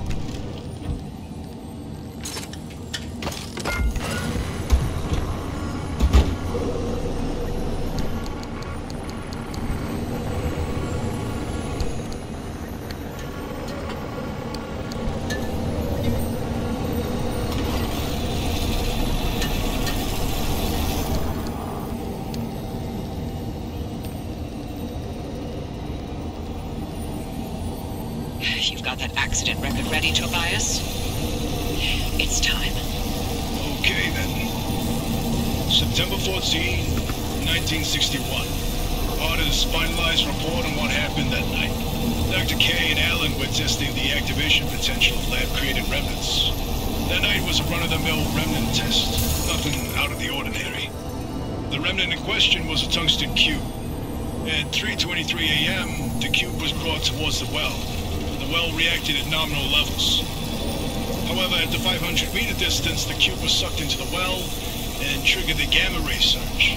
You've got that accident record ready, Tobias? It's time. Okay, then. September 14, 1961. Otta's finalized report on what happened that night. Dr. K and Alan were testing the activation potential of lab-created remnants. That night was a run-of-the-mill remnant test. Nothing out of the ordinary. The remnant in question was a tungsten cube. At 3:23 a.m., the cube was brought towards the well. The well reacted at nominal levels. However, at the 500-meter distance, the cube was sucked into the well and triggered the gamma ray surge.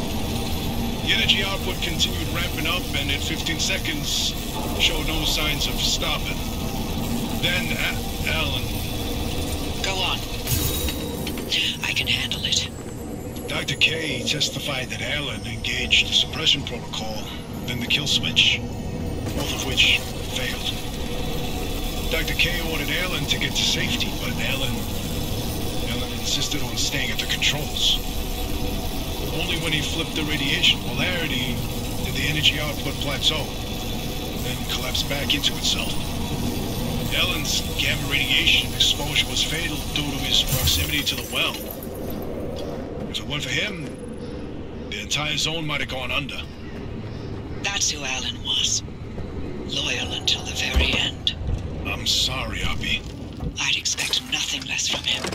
The energy output continued ramping up, and at 15 seconds, showed no signs of stopping. Then, Alan... Go on. I can handle it. Dr. K testified that Alan engaged the suppression protocol, then the kill switch, both of which failed. Dr. K ordered Alan to get to safety, but Alan insisted on staying at the controls. Only when he flipped the radiation polarity did the energy output plateau, then collapse back into itself. Alan's gamma radiation exposure was fatal due to his proximity to the well. If it weren't for him, the entire zone might have gone under. That's who Alan was. Loyal until the very end. I'm sorry, Abby. I'd expect nothing less from him.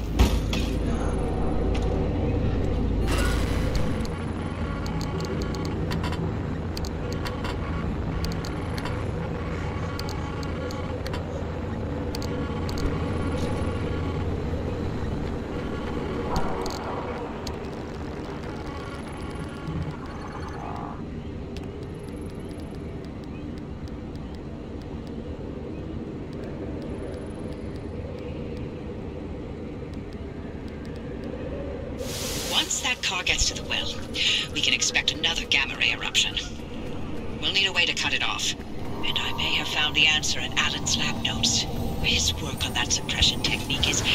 Once that car gets to the well, we can expect another gamma ray eruption. We'll need a way to cut it off. And I may have found the answer in Alan's lab notes. His work on that suppression technique is...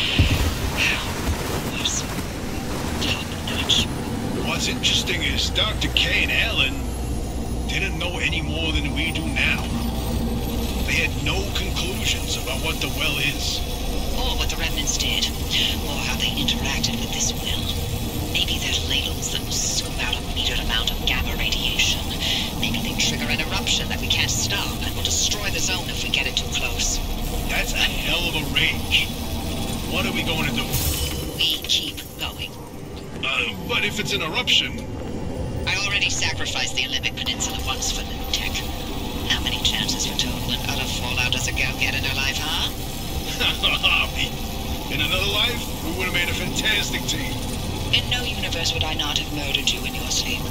top-notch. What's interesting is Dr. K and Alan didn't know any more than we do now. They had no conclusions about what the well is. Or what the remnants did. Or how they interacted with this well. Maybe they're ladles that will scoop out a metered amount of gamma radiation. Maybe they trigger an eruption that we can't stop and will destroy the zone if we get it too close. That's a hell of a range. What are we going to do? We keep going. But if it's an eruption... I already sacrificed the Olympic Peninsula once for new tech. How many chances for total and utter fallout does a gal get in her life, huh? In another life, we would have made a fantastic team. In no universe would I not have murdered you in your sleep.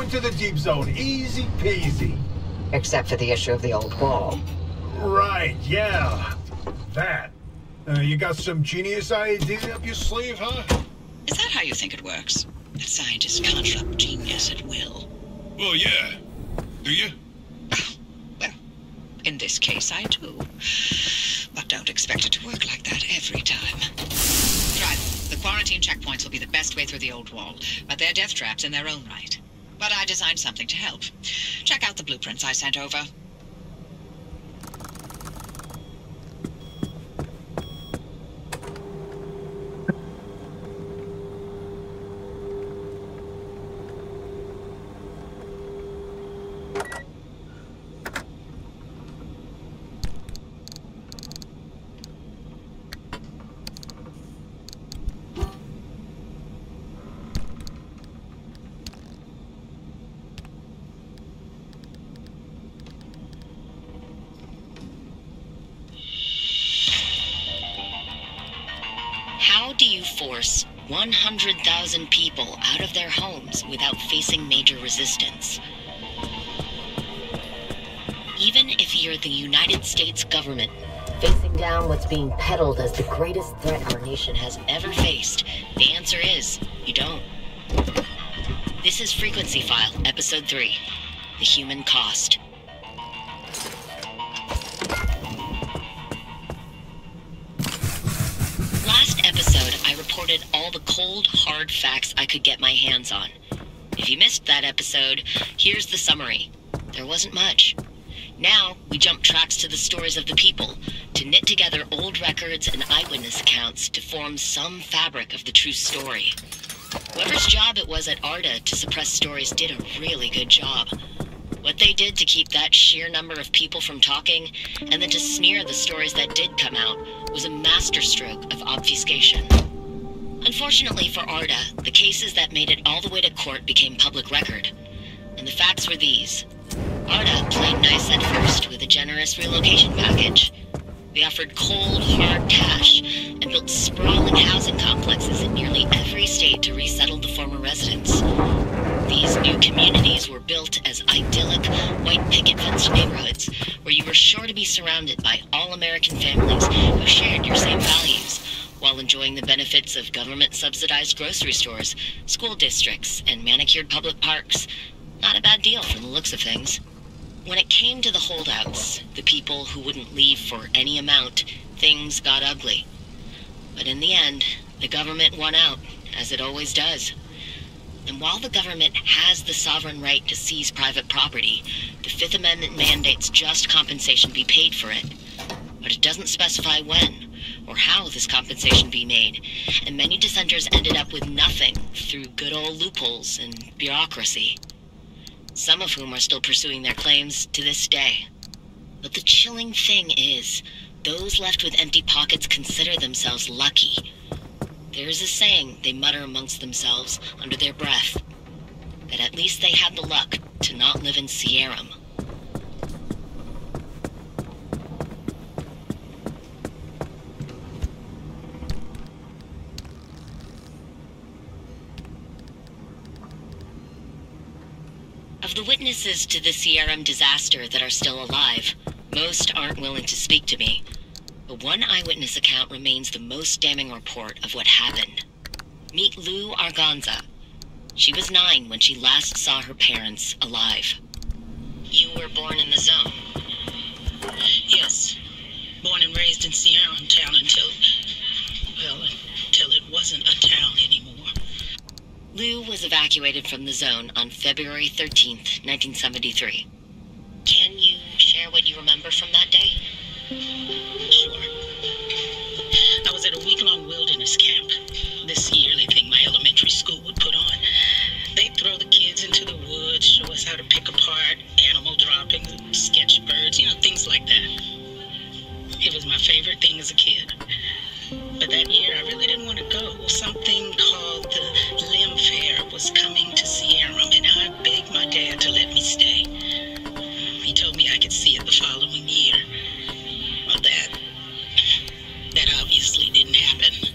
into the deep zone. Easy peasy. Except for the issue of the old wall. Right, yeah. That. You got some genius idea up your sleeve, huh? Is that how you think it works? That scientists construct genius at will? Well, yeah. Do you? Well, in this case I do. But don't expect it to work like that every time. Driver, the quarantine checkpoints will be the best way through the old wall, but they're death traps in their own right. But I designed something to help. Check out the blueprints I sent over. How do you force 100,000 people out of their homes without facing major resistance? Even if you're the United States government, facing down what's being peddled as the greatest threat our nation has ever faced, the answer is, you don't. This is Frequency File, Episode 3, The Human Cost. Last episode, I reported all the cold, hard facts I could get my hands on. If you missed that episode, here's the summary. There wasn't much. Now, we jump tracks to the stories of the people, to knit together old records and eyewitness accounts to form some fabric of the true story. Whoever's job it was at ARDA to suppress stories did a really good job. What they did to keep that sheer number of people from talking, and then to smear the stories that did come out, was a masterstroke of obfuscation. Unfortunately for ARDA, the cases that made it all the way to court became public record. And the facts were these. ARDA played nice at first with a generous relocation package. We offered cold, hard cash and built sprawling housing complexes in nearly every state to resettle the former residents. These new communities were built as idyllic, white picket-fenced neighborhoods where you were sure to be surrounded by all-American families who shared your same values, while enjoying the benefits of government-subsidized grocery stores, school districts, and manicured public parks. Not a bad deal from the looks of things. When it came to the holdouts, the people who wouldn't leave for any amount, things got ugly. But in the end, the government won out, as it always does. And while the government has the sovereign right to seize private property, the Fifth Amendment mandates just compensation be paid for it. But it doesn't specify when or how this compensation be made, and many dissenters ended up with nothing through good old loopholes and bureaucracy. Some of whom are still pursuing their claims to this day. But the chilling thing is, those left with empty pockets consider themselves lucky. There is a saying they mutter amongst themselves under their breath, that at least they had the luck to not live in Sierram. Of the witnesses to the Sierram disaster that are still alive, most aren't willing to speak to me. But one eyewitness account remains the most damning report of what happened. Meet Lou Arganza. She was 9 when she last saw her parents alive. You were born in the zone? Yes. Born and raised in Sierram town until it wasn't a town anymore. Lou was evacuated from the zone on February 13th, 1973. Can you share what you remember from that day? Sure. I was at a week-long wilderness camp. This yearly thing my elementary school would put on. They'd throw the kids into the woods, show us how to pick apart animal droppings, sketch birds, things like that. It was my favorite thing as a kid. But that year, I really didn't want to go. Something called the Limb Fair was coming to Sierram, and I begged my dad to let me stay. He told me I could see it the following year. Well, that obviously didn't happen.